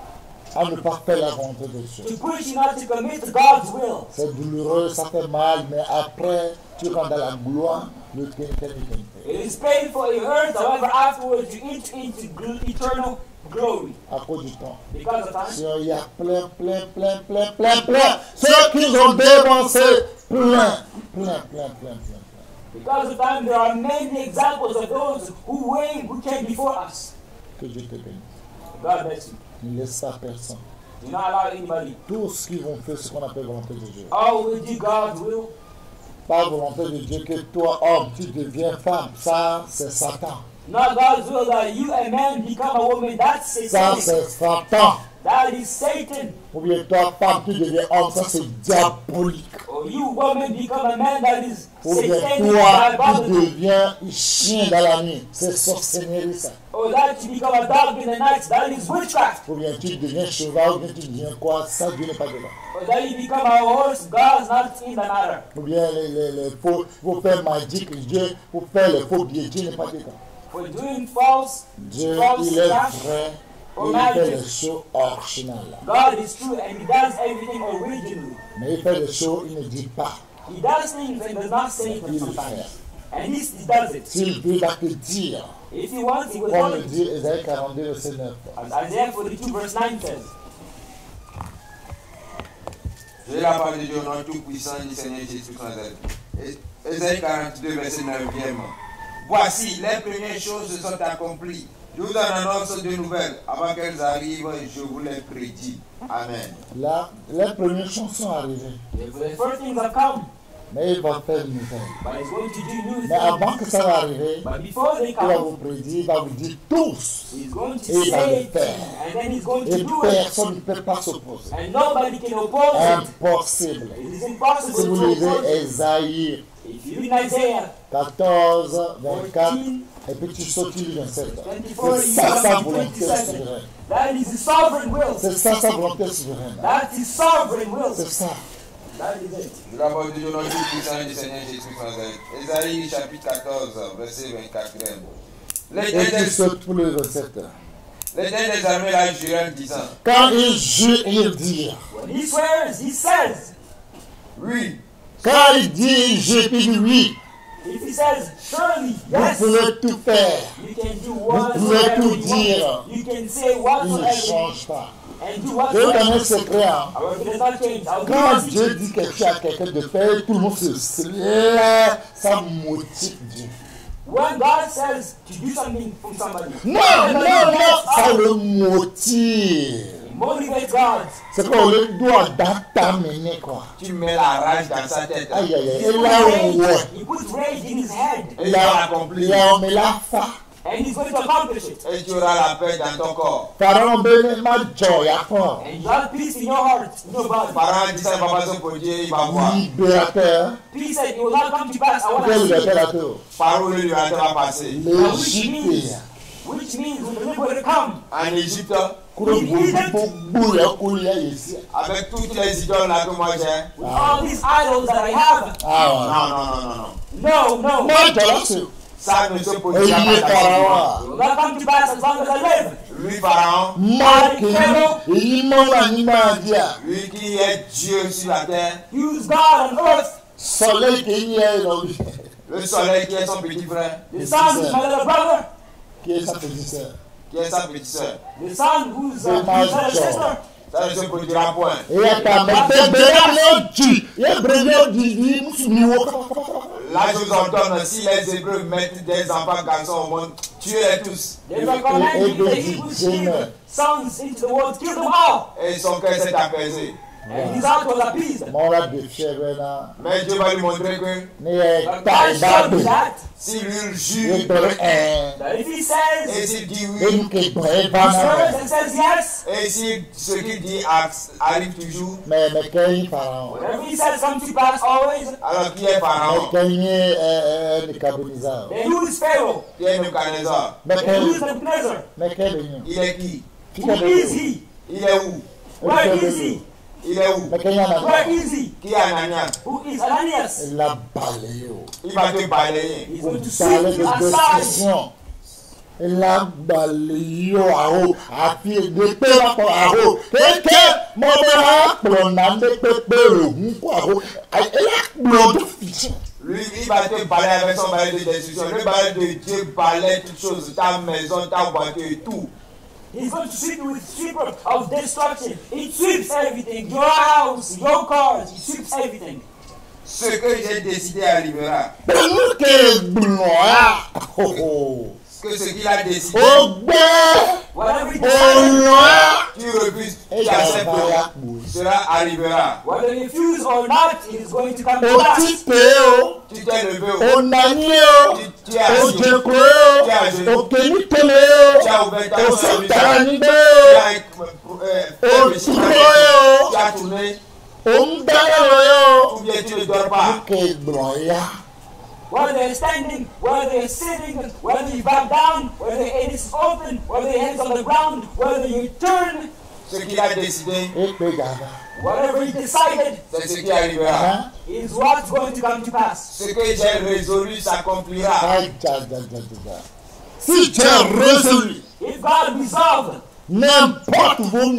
à ne pas faire la volonté de Dieu. to push you not to commit to God's will. C'est douloureux, ça fait mal, mais après, tu rentres dans la gloire, le l'éternité. It is painful, it hurts, however, afterwards you enter into gl- eternal glory. À cause du temps. Because of time. Il y a plein, plein, plein, plein, plein, plein. Ceux qui ont dépensé, plein, plein, plein, plein, plein. Because of time, there are many examples of those who wait, who came before us. Que Dieu te bénisse. God bless you. Ne laisse pas personne Do not allow anybody. Tous qui vont faire ce qu'on appelle volonté de Dieu. All will do God's will. Pas volonté de Dieu que toi, homme, tu deviens femme. Ça, c'est Satan. Not God's will that you, a man, become a woman. That's Ça, satanic. c'est Satan. That is Satan. Ou bien toi, femme, tu deviens homme. Ça, c'est diabolique. Or you, woman, become a man. That is Ou bien satanic. toi, tu Diabolical. deviens chien dans la nuit. C'est sorcellerie, ça. Or that you become a dog in the night. That is witchcraft. Ou bien tu deviens cheval, ou bien tu deviens quoi. Ça, Dieu n'est pas dedans. Or that you become a horse. God's not in the matter. Ou bien les, les, les faux, pour faire magique, Dieu, pour faire les faux billets, Dieu n'est pas dedans. For doing false, Dieu, false il est stuff, vrai, et il fait les choses originales. God is true and He does everything originally. Mais il fait les choses, il ne dit pas. He does things and does not say them Il sometimes. fait. And He, he does it. S'il veut, il va te dire, If He wants, He will comme tell le it. dit Ésaïe quarante-deux, verset neuf. As Isaiah forty-two verse nine says. J'ai la parole de Dieu au nom tout-puissant du Seigneur Jésus de Nazareth. Ésaïe quarante-deux, verset neuf. Voici, les premières choses se sont accomplies. Je vous en annonce de nouvelles. Avant qu'elles arrivent, je vous les prédis. Amen. Là, les premières choses sont arrivées. The first things have come, Mais il va faire une nouvelle. but He's going to do new Mais avant things. que ça va arriver, But before they il va come, vous prédire, il va vous dire tous. He's going to Et il va say le it, faire. and then He's going to Et do it. personne ne peut pas s'opposer. And nobody can oppose it. Impossible. It is Si impossible vous to lisez oppose it. Ésaïe If you read Isaiah quatorze, vingt-quatre, fourteen, et puis tu sautes, tu lis vingt-sept. twenty-four, C'est you ça sa come to volonté twenty-seven. souveraine. That is His sovereign will. C'est ça sa volonté souveraine. That is sovereign will. C'est ça. That is it. Nous l'avons dit au nom tout-puissant du Seigneur Jésus de Nazareth. Ésaïe chapitre quatorze, verset vingt-quatre. Et tu L'Éternel sautes pour le verset. l'Éternel des armées l'a juré en disant, Quand il jure, il dit. When He swears, He says. oui, Quand il dit je, puis il dit oui. If He says, surely, Vous yes, pouvez tout faire. you can do pouvez whatever tout you dire. want. You can say Il ne whatsoever change pas. and do Je vais vous donner un whatsoever. secret. Hein. However, it does not change. I'll give Quand you a Dieu secret. dit quelque chose à quelqu'un de faire, tout le monde se se lève. Ça motive Dieu. When God says to do something for somebody, Non, everybody non, non, gets ça up. le motive. It motivates God. C'est qu'on le doit t'amener quoi. tu mets la rage dans sa tête. Aïe, aïe, He aïe. puts Et là, rage- ouais. He puts rage in his head, Et il va l'accomplir. Là, mais la fa. and He's going to accomplish it. Et tu auras la paix dans ton corps. Pharaon bene ma joy à fond. And you have peace in your heart, in your body. Parents dit ça ne va pas se produire, il va voir. Libérateur. Peace that it will not come to pass. I want Quel to see it. libérateur? Par où le libérateur va passer. L'Égyptien. Which means when the Lord will come, En Égypte, Kuro bobo bouya kouya ici. avec toutes les idoles là que moi j'ai. with all these idols that I have. Ah Non, non, non, non, non. No, ouais. no. Moi, je la sais. Ça ne se Et produira il est pas dans ton vie. Pharaon. It will not come to pass as long as I live. Lui, Pharaon, Marque, il m'en a mis à dire. lui qui est Dieu sur la terre, Use God on earth. Soleil qui est dans lui. le soleil qui est son petit frère, The sun is my little brother. Qui est sa petite sœur. qui est sa petite sœur. The sun who's uh, The who's a master. sister. Ça ne se produira point. Et à ta mère, t'es bien tu. Il y a brésilien du dit, nous sommes Là, je vous ordonne, si les Hébreux mettent des enfants garçons au monde, tuez-les tous. There's a command Et- et- to the et- Hebrews et- to give sons into the world, kill them all. Et son cœur s'est apaisé. And his heart was appeased. Mon la de fièvre là. Mais Dieu va lui montrer que Mais But ta God showed me babe. that, si lui il Il jure donne un. that if he et says, s'il dit Et oui, nous qui brûlons he pas swears and says yes, et si ce qu'il dit arrive toujours, mais mais quand il pharaon. whatever he says comes to pass always, alors qui est Mais Pharaon? quand il est euh le Cabonisard. then who is Pharaoh? Qui est Nebuchadnezzar? Mais Then who is quand Nebuchadnezzar? mais quand il Il est qui? Who is he? Il est où? Where is he? Il est où? Mais quand il y a Where is he? Qui est Ananias? Who is Ananias? il a balayé. Il va te balayer. He's On going to parlait sweep you de aside. destruction. Il a balayé à haut, à pied de paix à haut. Quelqu'un m'a dit, on a des pépés, ou à haut. Il a bloqué fichier. Lui, il va te balayer avec son balai de destruction. Le balai de Dieu balaye toutes choses, ta maison, ta voiture et tout. He's going to sweep you with sweeper of destruction. It sweeps everything. Your house, your cars, it sweeps everything. Ce que j'ai décidé arrivera. Nous qui blancs, oh oh. que ce qu'il a décidé, au gbé, whatever he au decided, loin, tu refuses, et tu acceptes, il cela arrivera. whether you refuse or not, it is going to come to au pass. type, au Tu t'es levé, au nani, tu, tu as au assis, djeko, tu as jeûné, au kenitele, tu as ouvert ta au bouche, tu sotaranide, as euh, fait au le chiffre, turoyo, tu as tourné, au mdaloyo, ou bien tu ne dors pas. ke bloya. Whether they're standing, whether they're sitting, whether you bow down, whether your head is open, whether your hands on the ground, whether you turn, Ce qu'il a décidé, Et pe gaga. whatever he decided, c'est ce qui arrivera. Hein? is what's going to come to pass. Ce que j'ai résolu s'accomplira. Aïe, ja, ja, ja, ja, ja. Si tu as résolu If God resolved, n'importe vos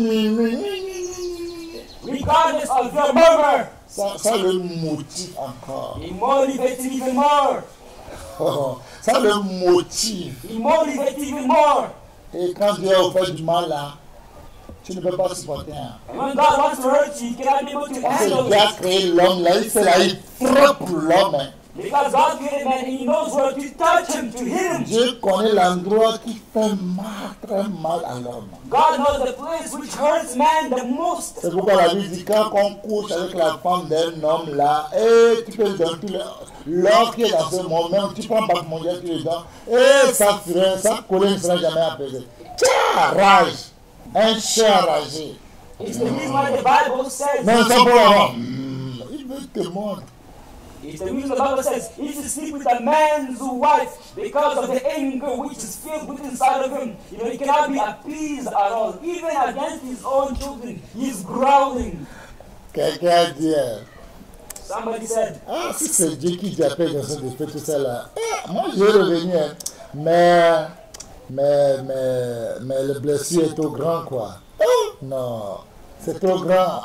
minuit, regardless of your murmur, ça, ça le motive encore. he motivates you even more. Oh, ça le motive. He motivates you even more. Et quand Dieu a fait du mal là, tu ne peux pas supporter. Hein. And when God wants to hurt you, you cannot be able to Parce que handle Dieu a it. créé l'homme là, il fait là, il frappe l'homme. Hein. Because God created man and he knows where to touch him, to hit him. Dieu connaît l'endroit qui fait mal, très mal à l'homme. God knows the place which hurts man the most. C'est pourquoi la Bible dit quand on couche avec la femme d'un homme là, et tu peux lui donner tout le- l'or qui est dans ce moment, tu prends Bac mondial, tu lui donnes, et ça ferait, ça collé ne sera jamais apaisé. Tiens, rage, un chien enragé. It's the reason why the Bible says, Mais ça pour avoir, hmm, il veut te mordre. it's the reason the Bible says, if you sleep with a man's wife because of the anger which is filled within inside of him, you know, he cannot be appeased at all. Even against his own children, he's growling. Quelqu'un a dit, euh, Somebody said, ah, si c'est Dieu qui dit après dans ce fait tout ça là, eh, moi je vais revenir, hein. mais, mais, mais, mais le blessure est trop grand quoi. Oh, non, c'est trop grand.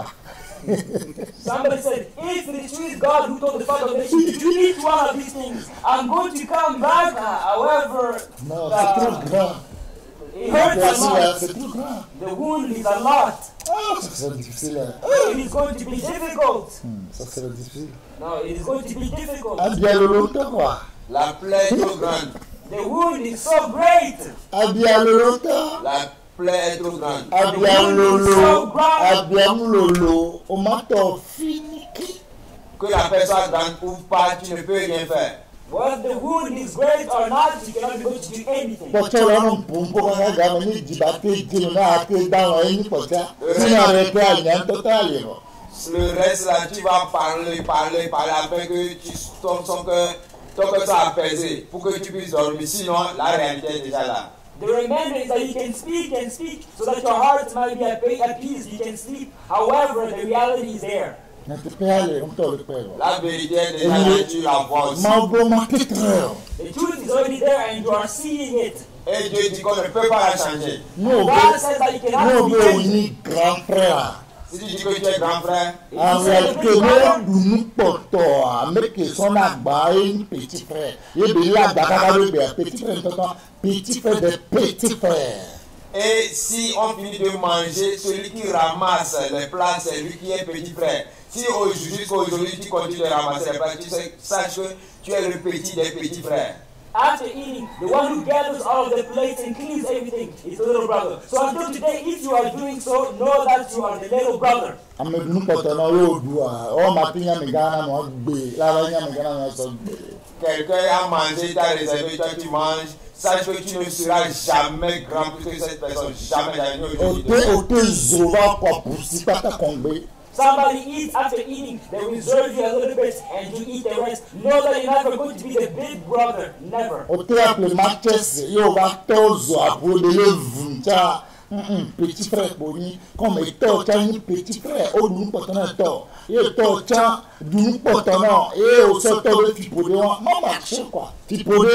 somebody said, if it is truly God who told the father of the nation to eat one of these things, I'm going to come back. However, Non, c'est trop grand. it Le hurts a blessure là, lot. c'est trop grand. The wound is a lot. Ah, ça serait difficile. Hein. It is going to be difficult. Hmm, ça serait difficile. No, it is going to be difficult. Ah bien le longtemps quoi. La plaie est trop grande. The wound is so great. Ah bien le longtemps. La plaie est trop grande. Ah bien le lolo. Ah bien le lolo. On m'a t'en fini. Que la personne grande ou pas, tu ne peux rien faire. Whether the wound is great or not, you cannot be able to do anything. Pọ̀tẹ́ lọ́nà pòǹpọ̀ kan ká gàmọ́ ní ìdìbò àti ìdìbò náà àti dáhùn ẹ̀yìn pọ̀tẹ́. Sínú ọ̀rẹ́ pé àyàn tó tẹ́ àlè rọ̀. Le reste là, tu vas parler, parler, parler afin que tu, ton, ton cœur, ton cœur soit apaisé pour que tu puisses dormir. Sinon, la réalité est déjà là. The remainder is that you can speak and speak so that your heart might be appeased. You can sleep. However, the reality is there. Mais tu peux aller, on te le paye. La vérité est déjà là, tu la vois aussi. Ma bon ma titre. The truth is already there and you are seeing it. Et Dieu dit qu'on ne peut pas la changer. Nous, God says that you nous, cannot be nous, changed. ni grand frère. Si tu dis que tu es grand frère, En réalité, nous, nous portons, avec son agba et petit frère. Et bien là, d'accord, petit frère, petit frère de petit frère. et si on finit de manger, celui qui ramasse les plats, c'est lui qui est petit frère. Si jusqu'à aujourd'hui tu continues de ramasser les plats, tu sais, sache que tu es le petit des petits frères. After eating, the one who gathers all of the plates and cleans everything is the little brother. So until today, if you are doing so, know that you are the little brother. Amedunu pọtọnọ yóò du a ọ ma fi nyami gana na ọgbẹ lára nyami gana na ọsọ gbẹ. Quelqu'un a mangé, t'a réservé, toi tu manges, sache que tu ne seras jamais grand plus que cette personne. Jamais, jamais. Ote ote zoro akwa pusi pata kongbe. Somebody eats after eating, they reserve you a little bit and you eat the rest. Know that you're never going to be the big brother. Never. Ote aple matches yóò bá tọ́ zọ àpò lele vunja. Petit frère boni, comme étant un petit frère, au nous portons tort, et étant nous portons, et au sortant de Tipodé, on marche quoi. Tipodé,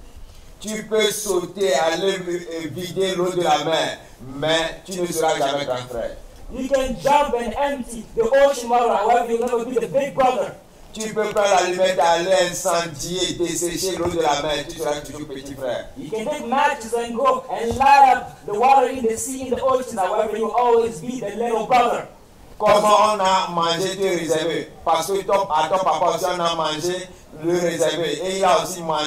tu peux sauter, aller vider l'eau de la mer, mais tu ne seras jamais grand frère. You can jump and empty the ocean water, however, you'll never be the big brother. Tu peux prendre l'allumette, aller incendier, dessécher l'eau de la mer, tu seras toujours petit frère. You can take matches and go and light up the water in the sea, in the ocean, however, you'll always be the little brother. Comment on a mangé te réservé? Parce que ton, à ton papa aussi on a mangé le réservé. Et il a aussi mangé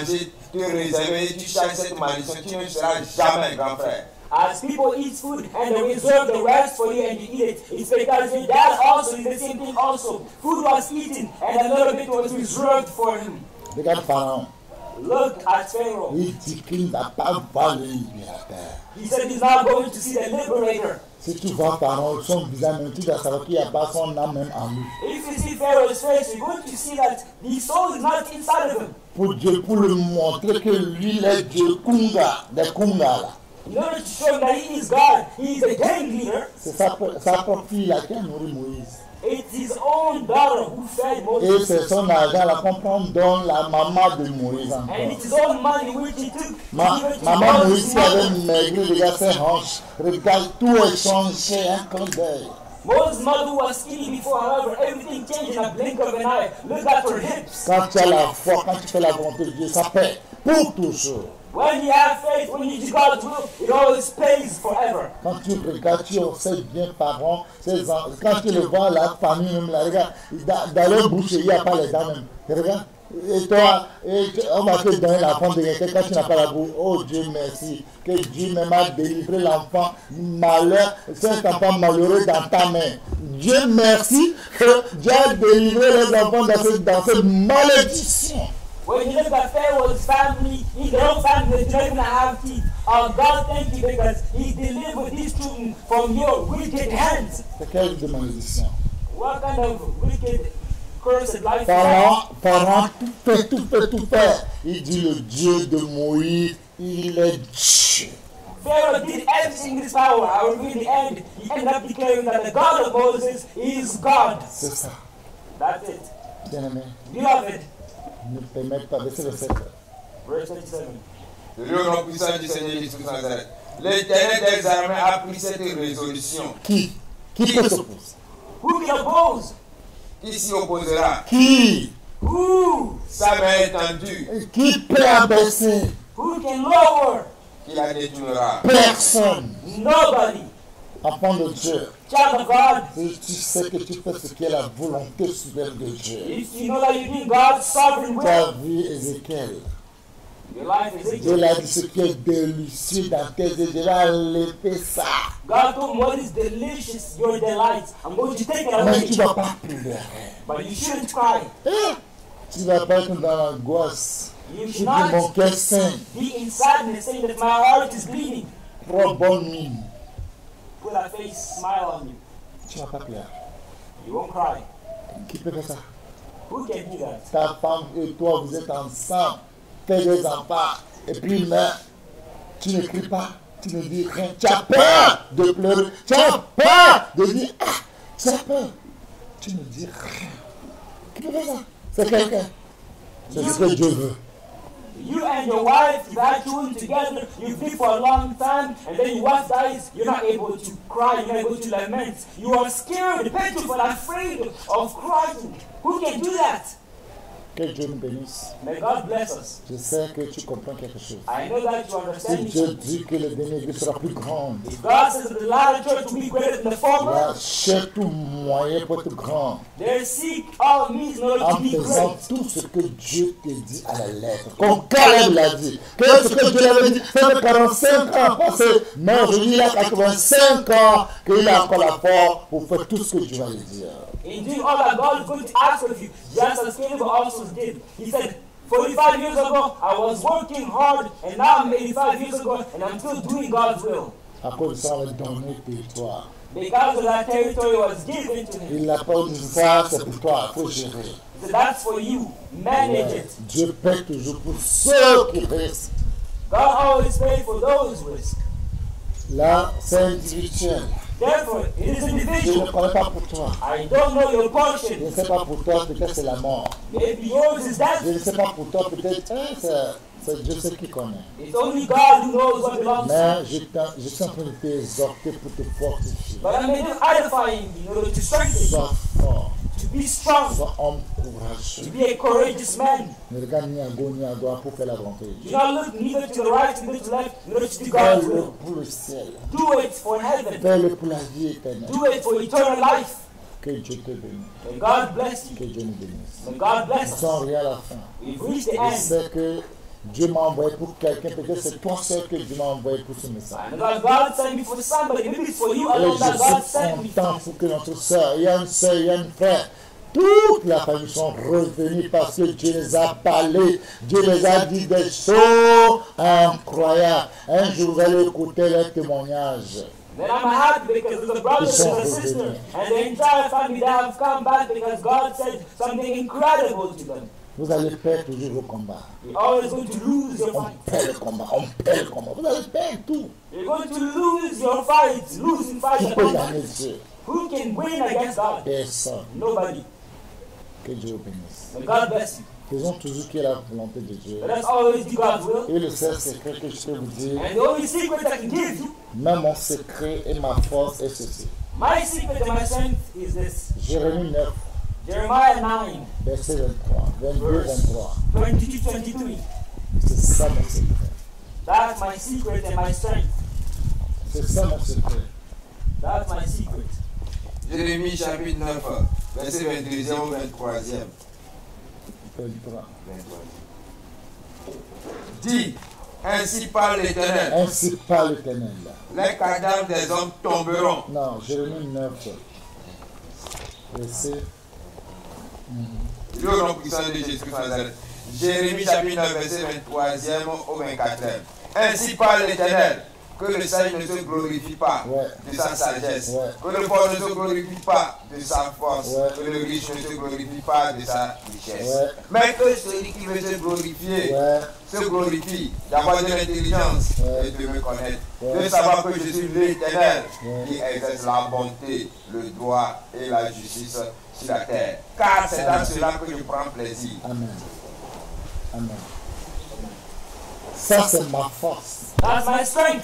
te réserver et tu changes cette malédiction, tu ne seras jamais un grand frère. As people eat food and they reserve the rest for you and you eat it, it's because your dad also did the same thing also. Food was eaten and a little bit was reserved for him. Regarde Pharaon. Look at Pharaoh. Il dit qu'il ne va pas voir le libérateur. He said he's not going to see the liberator. Si tu vois Pharaon, son visage, tu dois savoir qu'il n'y a pas son âme même en lui. If you see Pharaoh's face, you're going to see that the soul is not inside of him. Pour Dieu, pour lui montrer que lui, il est Dieu Kunga, des Kunga là. In order to show him that he is God, he is a gang leader. C'est sa, sa propre fille là qui a nourri Moïse. It's his own daughter who fed Et Moses. c'est son argent là qu'on prend dans la maman de Moïse encore. And it's his own money which he took to Ma, give it to maman Moïse Moses' qui avait mother. maigri, regarde ses hanches, regarde tout est changé, un clin d'œil. Moses' mother was skinny before, however, everything changed in a blink of an eye. Look at her hips. Quand tu as la foi, quand tu fais la volonté de Dieu, ça paie pour toujours. When you have faith, when you do God's will, it always pays forever. Quand tu regardes, tu observes bien parents, ses enfants, quand tu le vois, la famille même, là, regarde, dans, dans leur bouche, il n'y a pas les dents même. Regarde. Et toi, et tu, on va te donner l'enfant de quelqu'un quand tu n'as pas la bouche. Oh Dieu merci, que Dieu même a délivré l'enfant malheur, cet enfant malheureux dans ta main. Dieu merci que Dieu a délivré les enfants dans cette, dans cette malédiction. When you look at Pharaoh's family, in their own family, they don't even have teeth. Oh, God, thank you because He delivered these children from your wicked hands. C'est quelle de malédiction? What kind of wicked, cursed life is Pharaon, that? Pharaon, tout fait, tout fait, tout fait. Il dit le Dieu de Moïse, il est Dieu. Pharaoh did everything in his power. However, in the end, he ended up declaring that the God of Moses is God. C'est ça. That's it. Bien-aimé, Beloved, ne permette pas, verset le sept. verse twenty-seven. Le nom puissant du Seigneur Jésus-Christ de Nazareth. L'Éternel des armées a pris cette résolution. Qui? Qui peut s'opposer? Who can oppose? Qui s'y opposera? Qui? Who? Sa main étendue, Qui peut abaisser? Who can lower? qui la détournera. Personne. Nobody. Enfant de Dieu, Child of God, si tu sais que tu fais ce qui est la volonté suprême de Dieu, if you know that you need God's sovereign ta will, vie, Ézéchiel, your life is Dieu Ezekiel. l'a dit, ce qui est délicieux dans tes yeux, je vais enlever ça. God told him what is delicious, your delight. I'm going to take it Mais away. tu ne vas pas pleurer. But you shouldn't cry. Eh, tu ne vas pas être dans l'angoisse. You Tu should dis mon not cœur saint, be in sadness saying that my heart is bleeding. trop bonne mine. Put a face smile on you. Tu ne vas pas pleurer. You won't cry. Qui peut faire ça? Who can do that? Ta femme et toi, vous êtes ensemble, faites des enfants, et puis mais, tu ne cries pas, tu ne dis rien, tu as peur de pleurer, tu as peur de dire, ah, tu as peur, tu ne dis rien. Qui peut faire ça? C'est quelqu'un. C'est ce que Dieu veut. You and your wife, you've had children together, you've been for a long time, and then your wife dies, you're not able to cry, you're not able to lament. You are scared, petrified, afraid of crying. Who can do that? Que Dieu nous bénisse. May God bless us. Je sais que tu comprends quelque chose. I know that you Si understand Dieu me. dit que le dernier église sera plus grande, If God says that the latter church will be greater than the il former, a cherché tout moyen pour être grand, they seek all means in order en to be faisant great. tout ce que Dieu te dit à la lettre. Comme Caleb l'a dit. Que ce que Dieu l'avait dit, ça fait quarante-cinq ans passé. Mais aujourd'hui, il a quatre-vingt-cinq ans qu'il a encore la force pour faire tout ce que Dieu va lui dire. In doing all that God is going to ask of you, just as Caleb also did. He said, forty-five years ago, I was working hard, and now I'm eighty-five years ago, and I'm still doing God's will. À cause de ça, on va donner territoire. Because of that territory was given to him. Il n'a pas dit ça, c'est pour toi, il faut gérer. So that's for you. Manage it. Dieu paie toujours pour ceux qui restent. God always pays for those who risk. Là, c'est individuel. Therefore, it is Je ne individual. connais pas pour toi. I don't know your Je portion. ne sais pas pour toi, peut-être c'est la mort. Maybe yours is Je ne death. sais pas pour toi, peut-être hein, c'est, c'est Dieu seul qui connaît. It's only God who knows what belongs to Mais you. je, t'en- je suis en train de t'exhorter pour te fortifier. But I'm edifying you in order to strengthen you, Sois fort, to be strong, sois homme to courageux. be a courageous man. Ne regarde ni à gauche ni à droite pour faire la volonté de Do Dieu. not look neither to the right nor to the left in order to do God's Fais-le will. pour le ciel. Do it for heaven. Fais-le pour la vie éternelle. Do it for eternal life. Que Dieu te bénisse. May God bless Que you. Dieu nous bénisse. May God bless Nous us. sommes arrivés à la fin. We've reached the Je end. sais que Dieu m'a envoyé pour quelqu'un, peut-être c'est toi seul que Dieu m'a envoyé pour ce message. And God, God sent me for somebody. Maybe it's for you Et alone that God je sent suis me. content pour que notre soeur, il y a une soeur, il y a une frère, toute la famille sont revenus parce que Dieu les a parlé, Dieu les a dit des choses incroyables. Un jour, vous allez écouter leur témoignage. Then I'm happy because the brothers and the sisters and the entire family that have come back because God said something incredible to them. Vous allez perdre toujours vos combats. You're always going to lose your On fight. perd le combat, on perd le combat. Vous allez perdre tout. You're going to lose your fights, losing fights. Qui peut gagner Dieu? Who can win against God? Personne. Nobody. Que Dieu vous bénisse. May God bless you. Faisons toujours qu'il y ait la volonté de Dieu. Let us always do God's will. Et le seul secret que je peux vous dire, And the only secret I can give you, même mon secret et ma force est ceci. my secret and my strength is this. Jérémie neuf, Jeremiah nine, verset vingt-trois, vingt-deux, vingt-trois. twenty-two, twenty-three. C'est ça mon secret. That's my secret and my strength. C'est ça mon secret. That's my secret. Jérémie chapitre neuf, verset vingt-deux au vingt-troisième. vingt-trois. Dis, ainsi parle l'Éternel, Ainsi parle l'Éternel. les cadavres des hommes tomberont. Non, Jérémie neuf, verset. Le nom puissant de Jésus-Christ de Nazareth. Jérémie chapitre neuf, verset vingt-troisième au vingt-quatrième. Ainsi parle l'Éternel, que le sage ne se glorifie pas Ouais. de sa sagesse, Ouais. que le fort ne se glorifie pas de sa force, Ouais. que le riche ne se glorifie pas de sa richesse. Ouais. Mais que celui qui veut se glorifier Ouais. se glorifie d'avoir de l'intelligence Ouais. et de me connaître, Ouais. de savoir que je suis l'Éternel Ouais. qui exerce la bonté, le droit et la justice sur la terre. Car c'est dans cela que je prends plaisir. Amen. Amen. Ça, c'est ma force. That's my strength.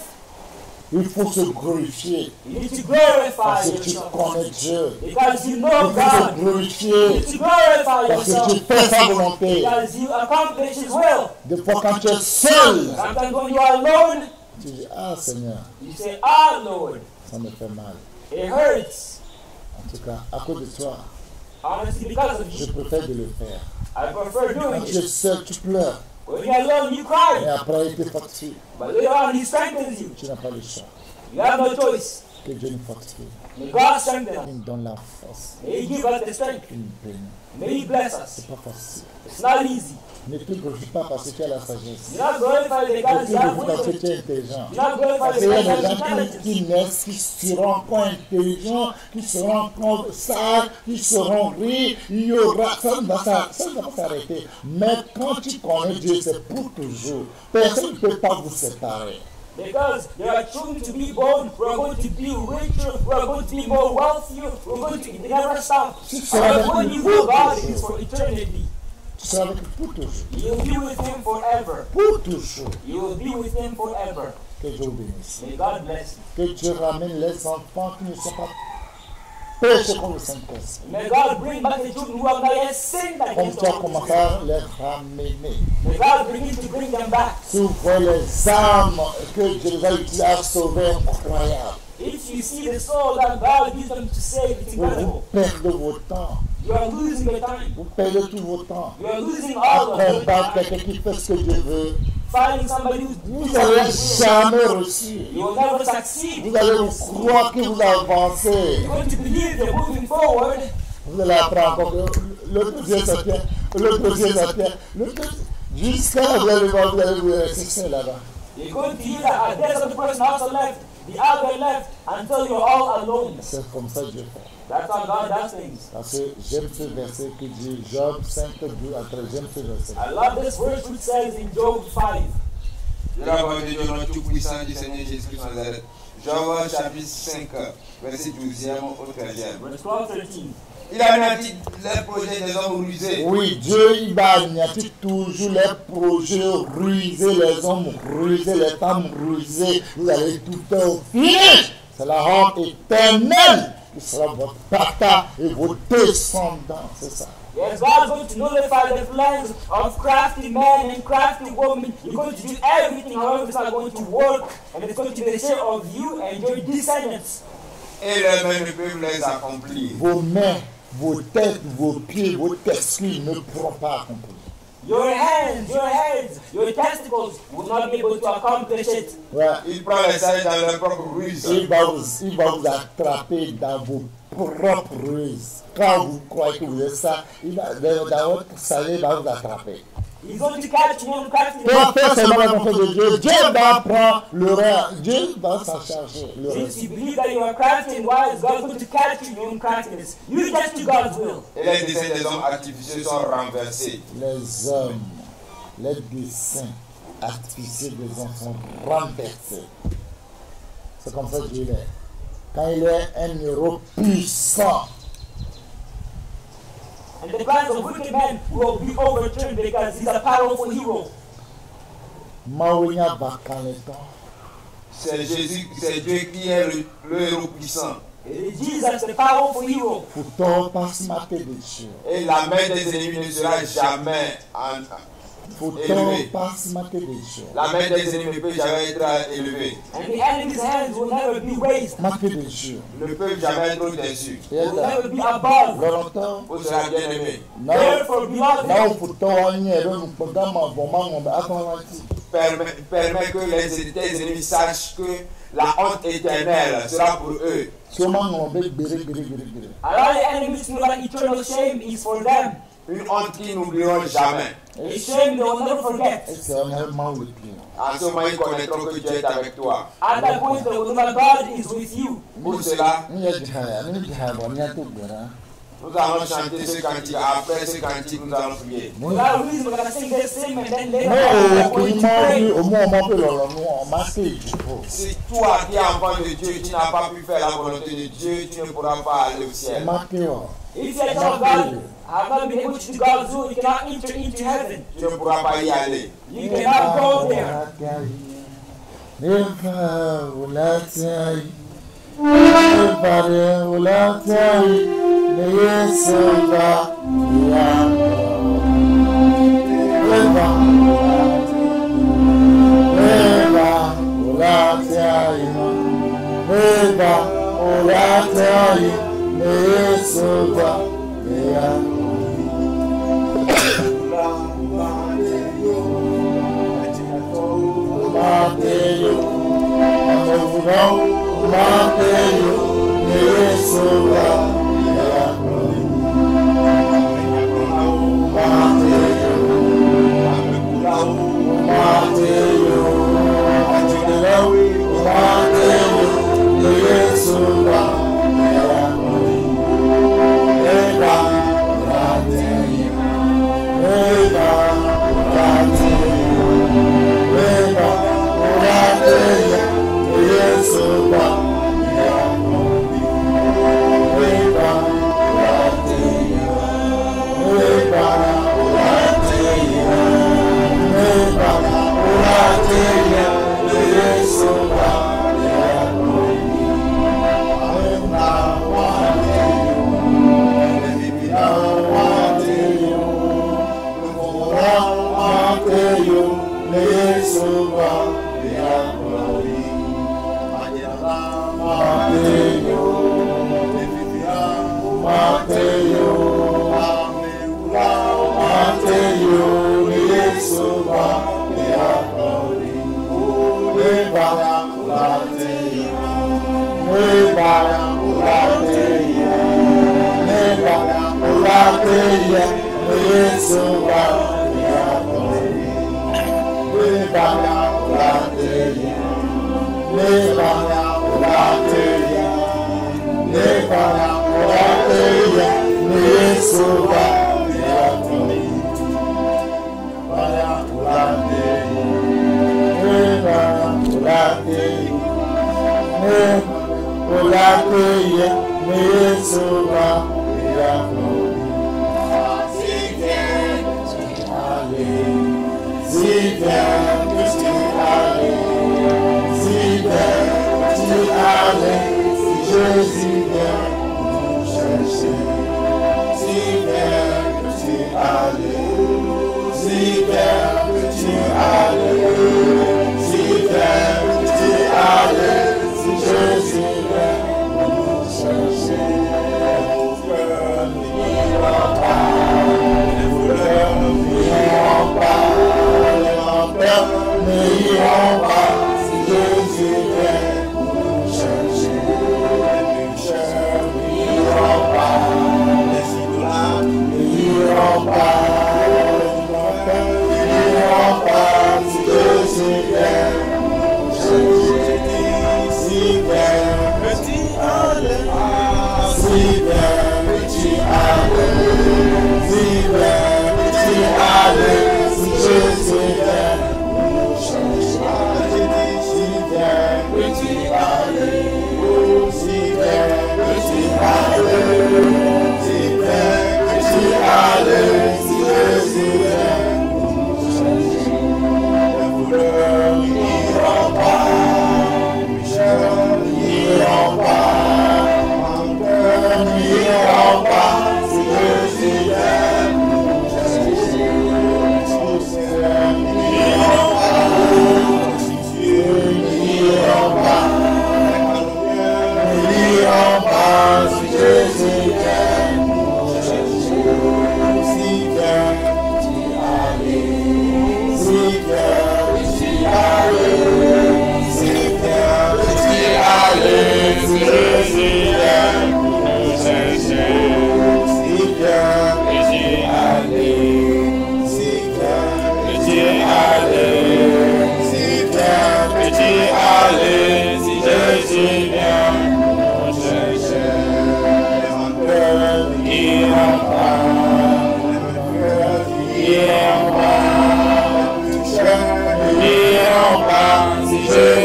Il faut se glorifier. You need to glorify Parce que tu yourself. connais Dieu. Because you Il know faut se God. You glorifier. need to glorify Parce que yourself. tu fais sa volonté. Because you accomplish His will. Des fois, quand tu es seul, Sometimes when you are alone, tu dis, ah Seigneur, you say, Ah Lord, ça me fait mal. it hurts. En tout cas, à cause de toi, Honestly, because of je you, préfère de le faire. I prefer Quand doing tu es it. seul, tu pleures. When you're alone, you Et cry. après, il te fatigue. But later on, He strengthens you. Tu n'as pas le choix. You have no choice. Que Dieu nous fatigue. May God strengthen us. Il nous donne la force. May He give us the strength. Il nous bénit. May He bless us. C'est pas facile. It's not easy. Ne te glorifie pas parce que tu as la sagesse. You're not glorified Ne because te you have glorifie parce que wisdom. tu es intelligent. You're not glorified Parce qu'il y a because you des have gens qui, intelligence. qui naissent, qui seront encore intelligents, qui seront encore sages, qui seront riches. Il y aura, ça ne va s'ar- ça ne va pas s'arrêter. Mais quand tu connais Dieu, c'est pour toujours. Personne ne peut pas vous séparer. Because there are children to be born, we're going to be richer, we're going to be more wealthier, we're going to, it never stop. But when you know God, it is for eternity. Tu seras avec lui pour toujours. You'll be with Him forever. Pour toujours. You will be with Him forever. Que Dieu vous bénisse. May God bless you. Que Dieu ramène les enfants qui ne sont pas péchés contre le Saint-Esprit. May God bring back the children who have not yet sinned Comme against tu as the Holy commencé Spirit. à les ramener. May God begin to bring them back. S'ouvre les âmes que Dieu va utiliser à sauver incroyable. If you see the soul that God gives them to save, it's Vous incredible. perdez votre temps. You are losing your time. Vous perdez tout votre temps. You are losing À all of your combattre time. quelqu'un qui fait ce que Dieu veut. Finding somebody who's Vous doing n'allez something. jamais réussir. You will never succeed. Vous allez vous croire que vous avancez. You're going to believe you're moving forward. Vous allez apprendre encore que l'autre Dieu s'attient, l'autre Dieu s'attient, l'autre jusqu'à vous allez voir, vous allez vous rester là-bas. You're going to hear that there's other person also left, the other left, until you're all alone. C'est comme ça que Dieu fait. That's how God does things. Parce que j'aime ce verset qui dit Job cinq, deux à treize. J'aime ce verset. I love this verse which says in Job five. De la parole de Dieu, le nom tout-puissant du Seigneur Jésus-Christ de Nazareth. Job chapitre cinq, verset douzième au treizième. Verse twelve, thirteen. Il a anéanti les projets des hommes rusés. Oui, Dieu, il va anéantir toujours les projets rusés, les hommes rusés, les femmes rusées. Vous allez tout faire au finish. C'est la honte éternelle qui sera votre bataille et vos descendants. C'est ça. Yes, God's going to nullify the plans of crafty men and crafty women. You're going to do everything, however, it's not going to work, and it's going to be the share of you and your descendants. Et les mains ne peuvent les accomplir. Vos mains, vos têtes, vos pieds, votre esprit ne pourront pas accomplir. Your hands, your heads, your testicles will not be able to accomplish it. Ouais. Il prend les sages dans leur propre ruse. Il va vous, il va vous attraper dans vos propres ruses. Quand vous croyez que vous êtes ça, il va, dans votre salut, il va vous attraper. He's going to catch you, won't catch you. Toi, fais seulement la volonté de Dieu. Dieu va prendre le reste. Dieu va s'en charger. Le Since reste. you believe that you are crafty and wise, God's going to catch you in your own craftiness. You just do God's will. Et les desseins des hommes artificiels sont renversés. Les hommes, les desseins artificiels des hommes sont renversés. C'est comme ça que Dieu est. Quand il est un héros puissant, And the plans of wicked men will be overturned because he's a powerful hero. Mawunya Bakaleton. C'est Jésus, c'est Dieu qui est le, le héros puissant. It is Jesus, the powerful hero. Pourtant, pas se mater de Dieu. Et la main des ennemis ne sera jamais en, Pourtant, élevée. pas se mater de Dieu. La main des ennemis ne peut jamais être élevée. And the enemy's hands will never be raised. Mater de Dieu. Ne peut jamais être au-dessus. Et Will là, never be above. longtemps, Vous serez bien aimé. non, Therefore, beloved, non, pourtant, on y est, on peut pas m'avoir, on va attendre. Permet, permet que les, tes ennemis sachent que la honte éternelle sera pour eux. Sûrement, on va bérer, bérer, bérer, bérer. allow the enemies to know that eternal shame is for them. Une honte qu'ils n'oublieront jamais. A shame they will never forget. Et c'est honnêtement le pire. En ce moment, ils connaîtront que Dieu est avec toi. At that point, they will know that God is with you. Pour cela, Nous y a du haya, nous y a du haya, nous y a tout bien. nous allons chanter ce cantique. Après ce cantique, nous allons prier. Nous, For that reason, we're going to sing this sing and then later nous, on, we're going qui to m'ont pray. vu, au moins, on m'a fait le nous, on m'a fait du faux. Si toi qui es enfant de Dieu, tu n'as pas pu faire la volonté de Dieu, tu ne pourras pas aller au On ciel. m'a fait, oh. If you are a child of God, have not been able to do God's will, you cannot enter into heaven. Tu ne pourras pas y aller. You cannot go there. Never will I tell you. Never will I tell you. Yes, over. Never will I tell you. Never will I tell you. Yes, over. Mateyo, Mateyo, Mateyo, Yesuwa, Mateyo, Mateyo, Mateyo, Yesuwa, Eva, Mateyo, Eva, Mateyo, Eva.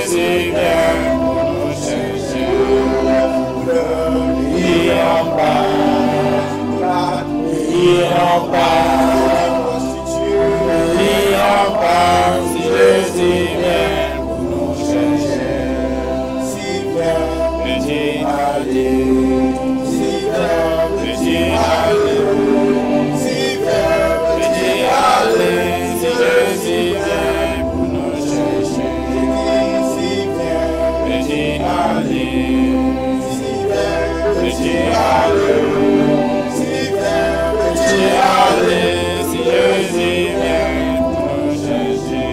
Jésus vient pour nous chercher. Il en parle, il en parle, il en parle. Si Jésus vient pour nous chercher. Petit allez, petit allez, petit allez, si Jésus vient pour nous chercher. Petit allez, petit allez, petit allez, si Jésus vient pour nous chercher.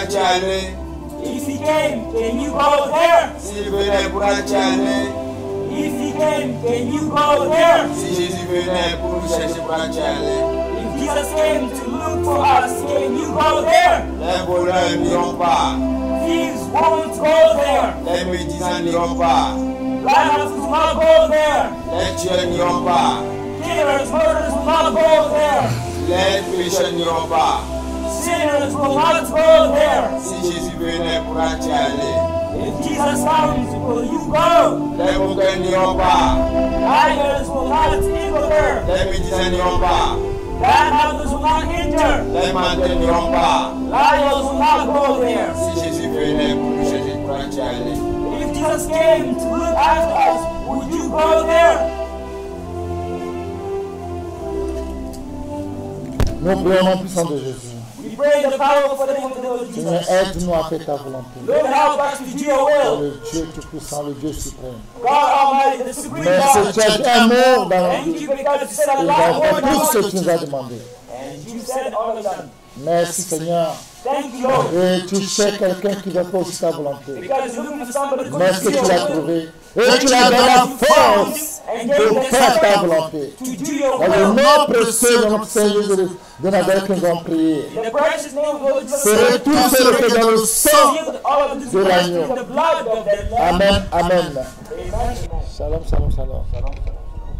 Attialer. If he came, can you go there? S'il venait pour Attialer. If he came, can you go there? Si Jésus venait pour nous chercher pour Attialer. If Jesus came to look for us, can you go there? Les voleurs n'iront pas. Thieves won't go there. Les médisants n'iront pas. Liars will not go there. Les tueurs n'iront pas. Killers, murderers will not go there. Les pécheurs n'iront pas. Sinners will not go there. Si Jésus venait pour Attialer. If Jesus comes, will you go? Les moqueurs n'iront pas. Liars will not go there. Les médisants n'iront pas. Bad will not enter. Les menteurs n'iront pas. Liars will not go there. Si Jésus venait pour nous chercher pour Attialer. If Jesus came to look after us, would you go there? Nous prions en puissance de Jésus. We pray in the powerful name of the Lord Seigneur, Jesus. aide-nous à faire ta volonté. Lord, help us to do your Oh, will. le Dieu Tout-Puissant, le Dieu suprême. God Almighty, the Supreme Merci, God. tu as dit un mot dans la Thank vie. you because you said a Et lot dans more than tout ce what que tu nous as demandé. and you said all of that. Merci, Seigneur. Thank you, Lord. Et tu cherches quelqu'un qui va faire aussi ta volonté. Because you're looking for somebody who Merci que can do tu l'as your will. trouvé. Et tu l'as donné la force And de gave them faire ta strength volonté. to do your Dans le will. nom précieux de notre Seigneur Jésus de Nazareth que nous avons prié. In the precious name of the Lord Jesus C'est tout ce que dans le sang. sealed all of this de l'agneau. in the blood of that Lamb. Amen, amen. Amen. Shalom, shalom, shalom.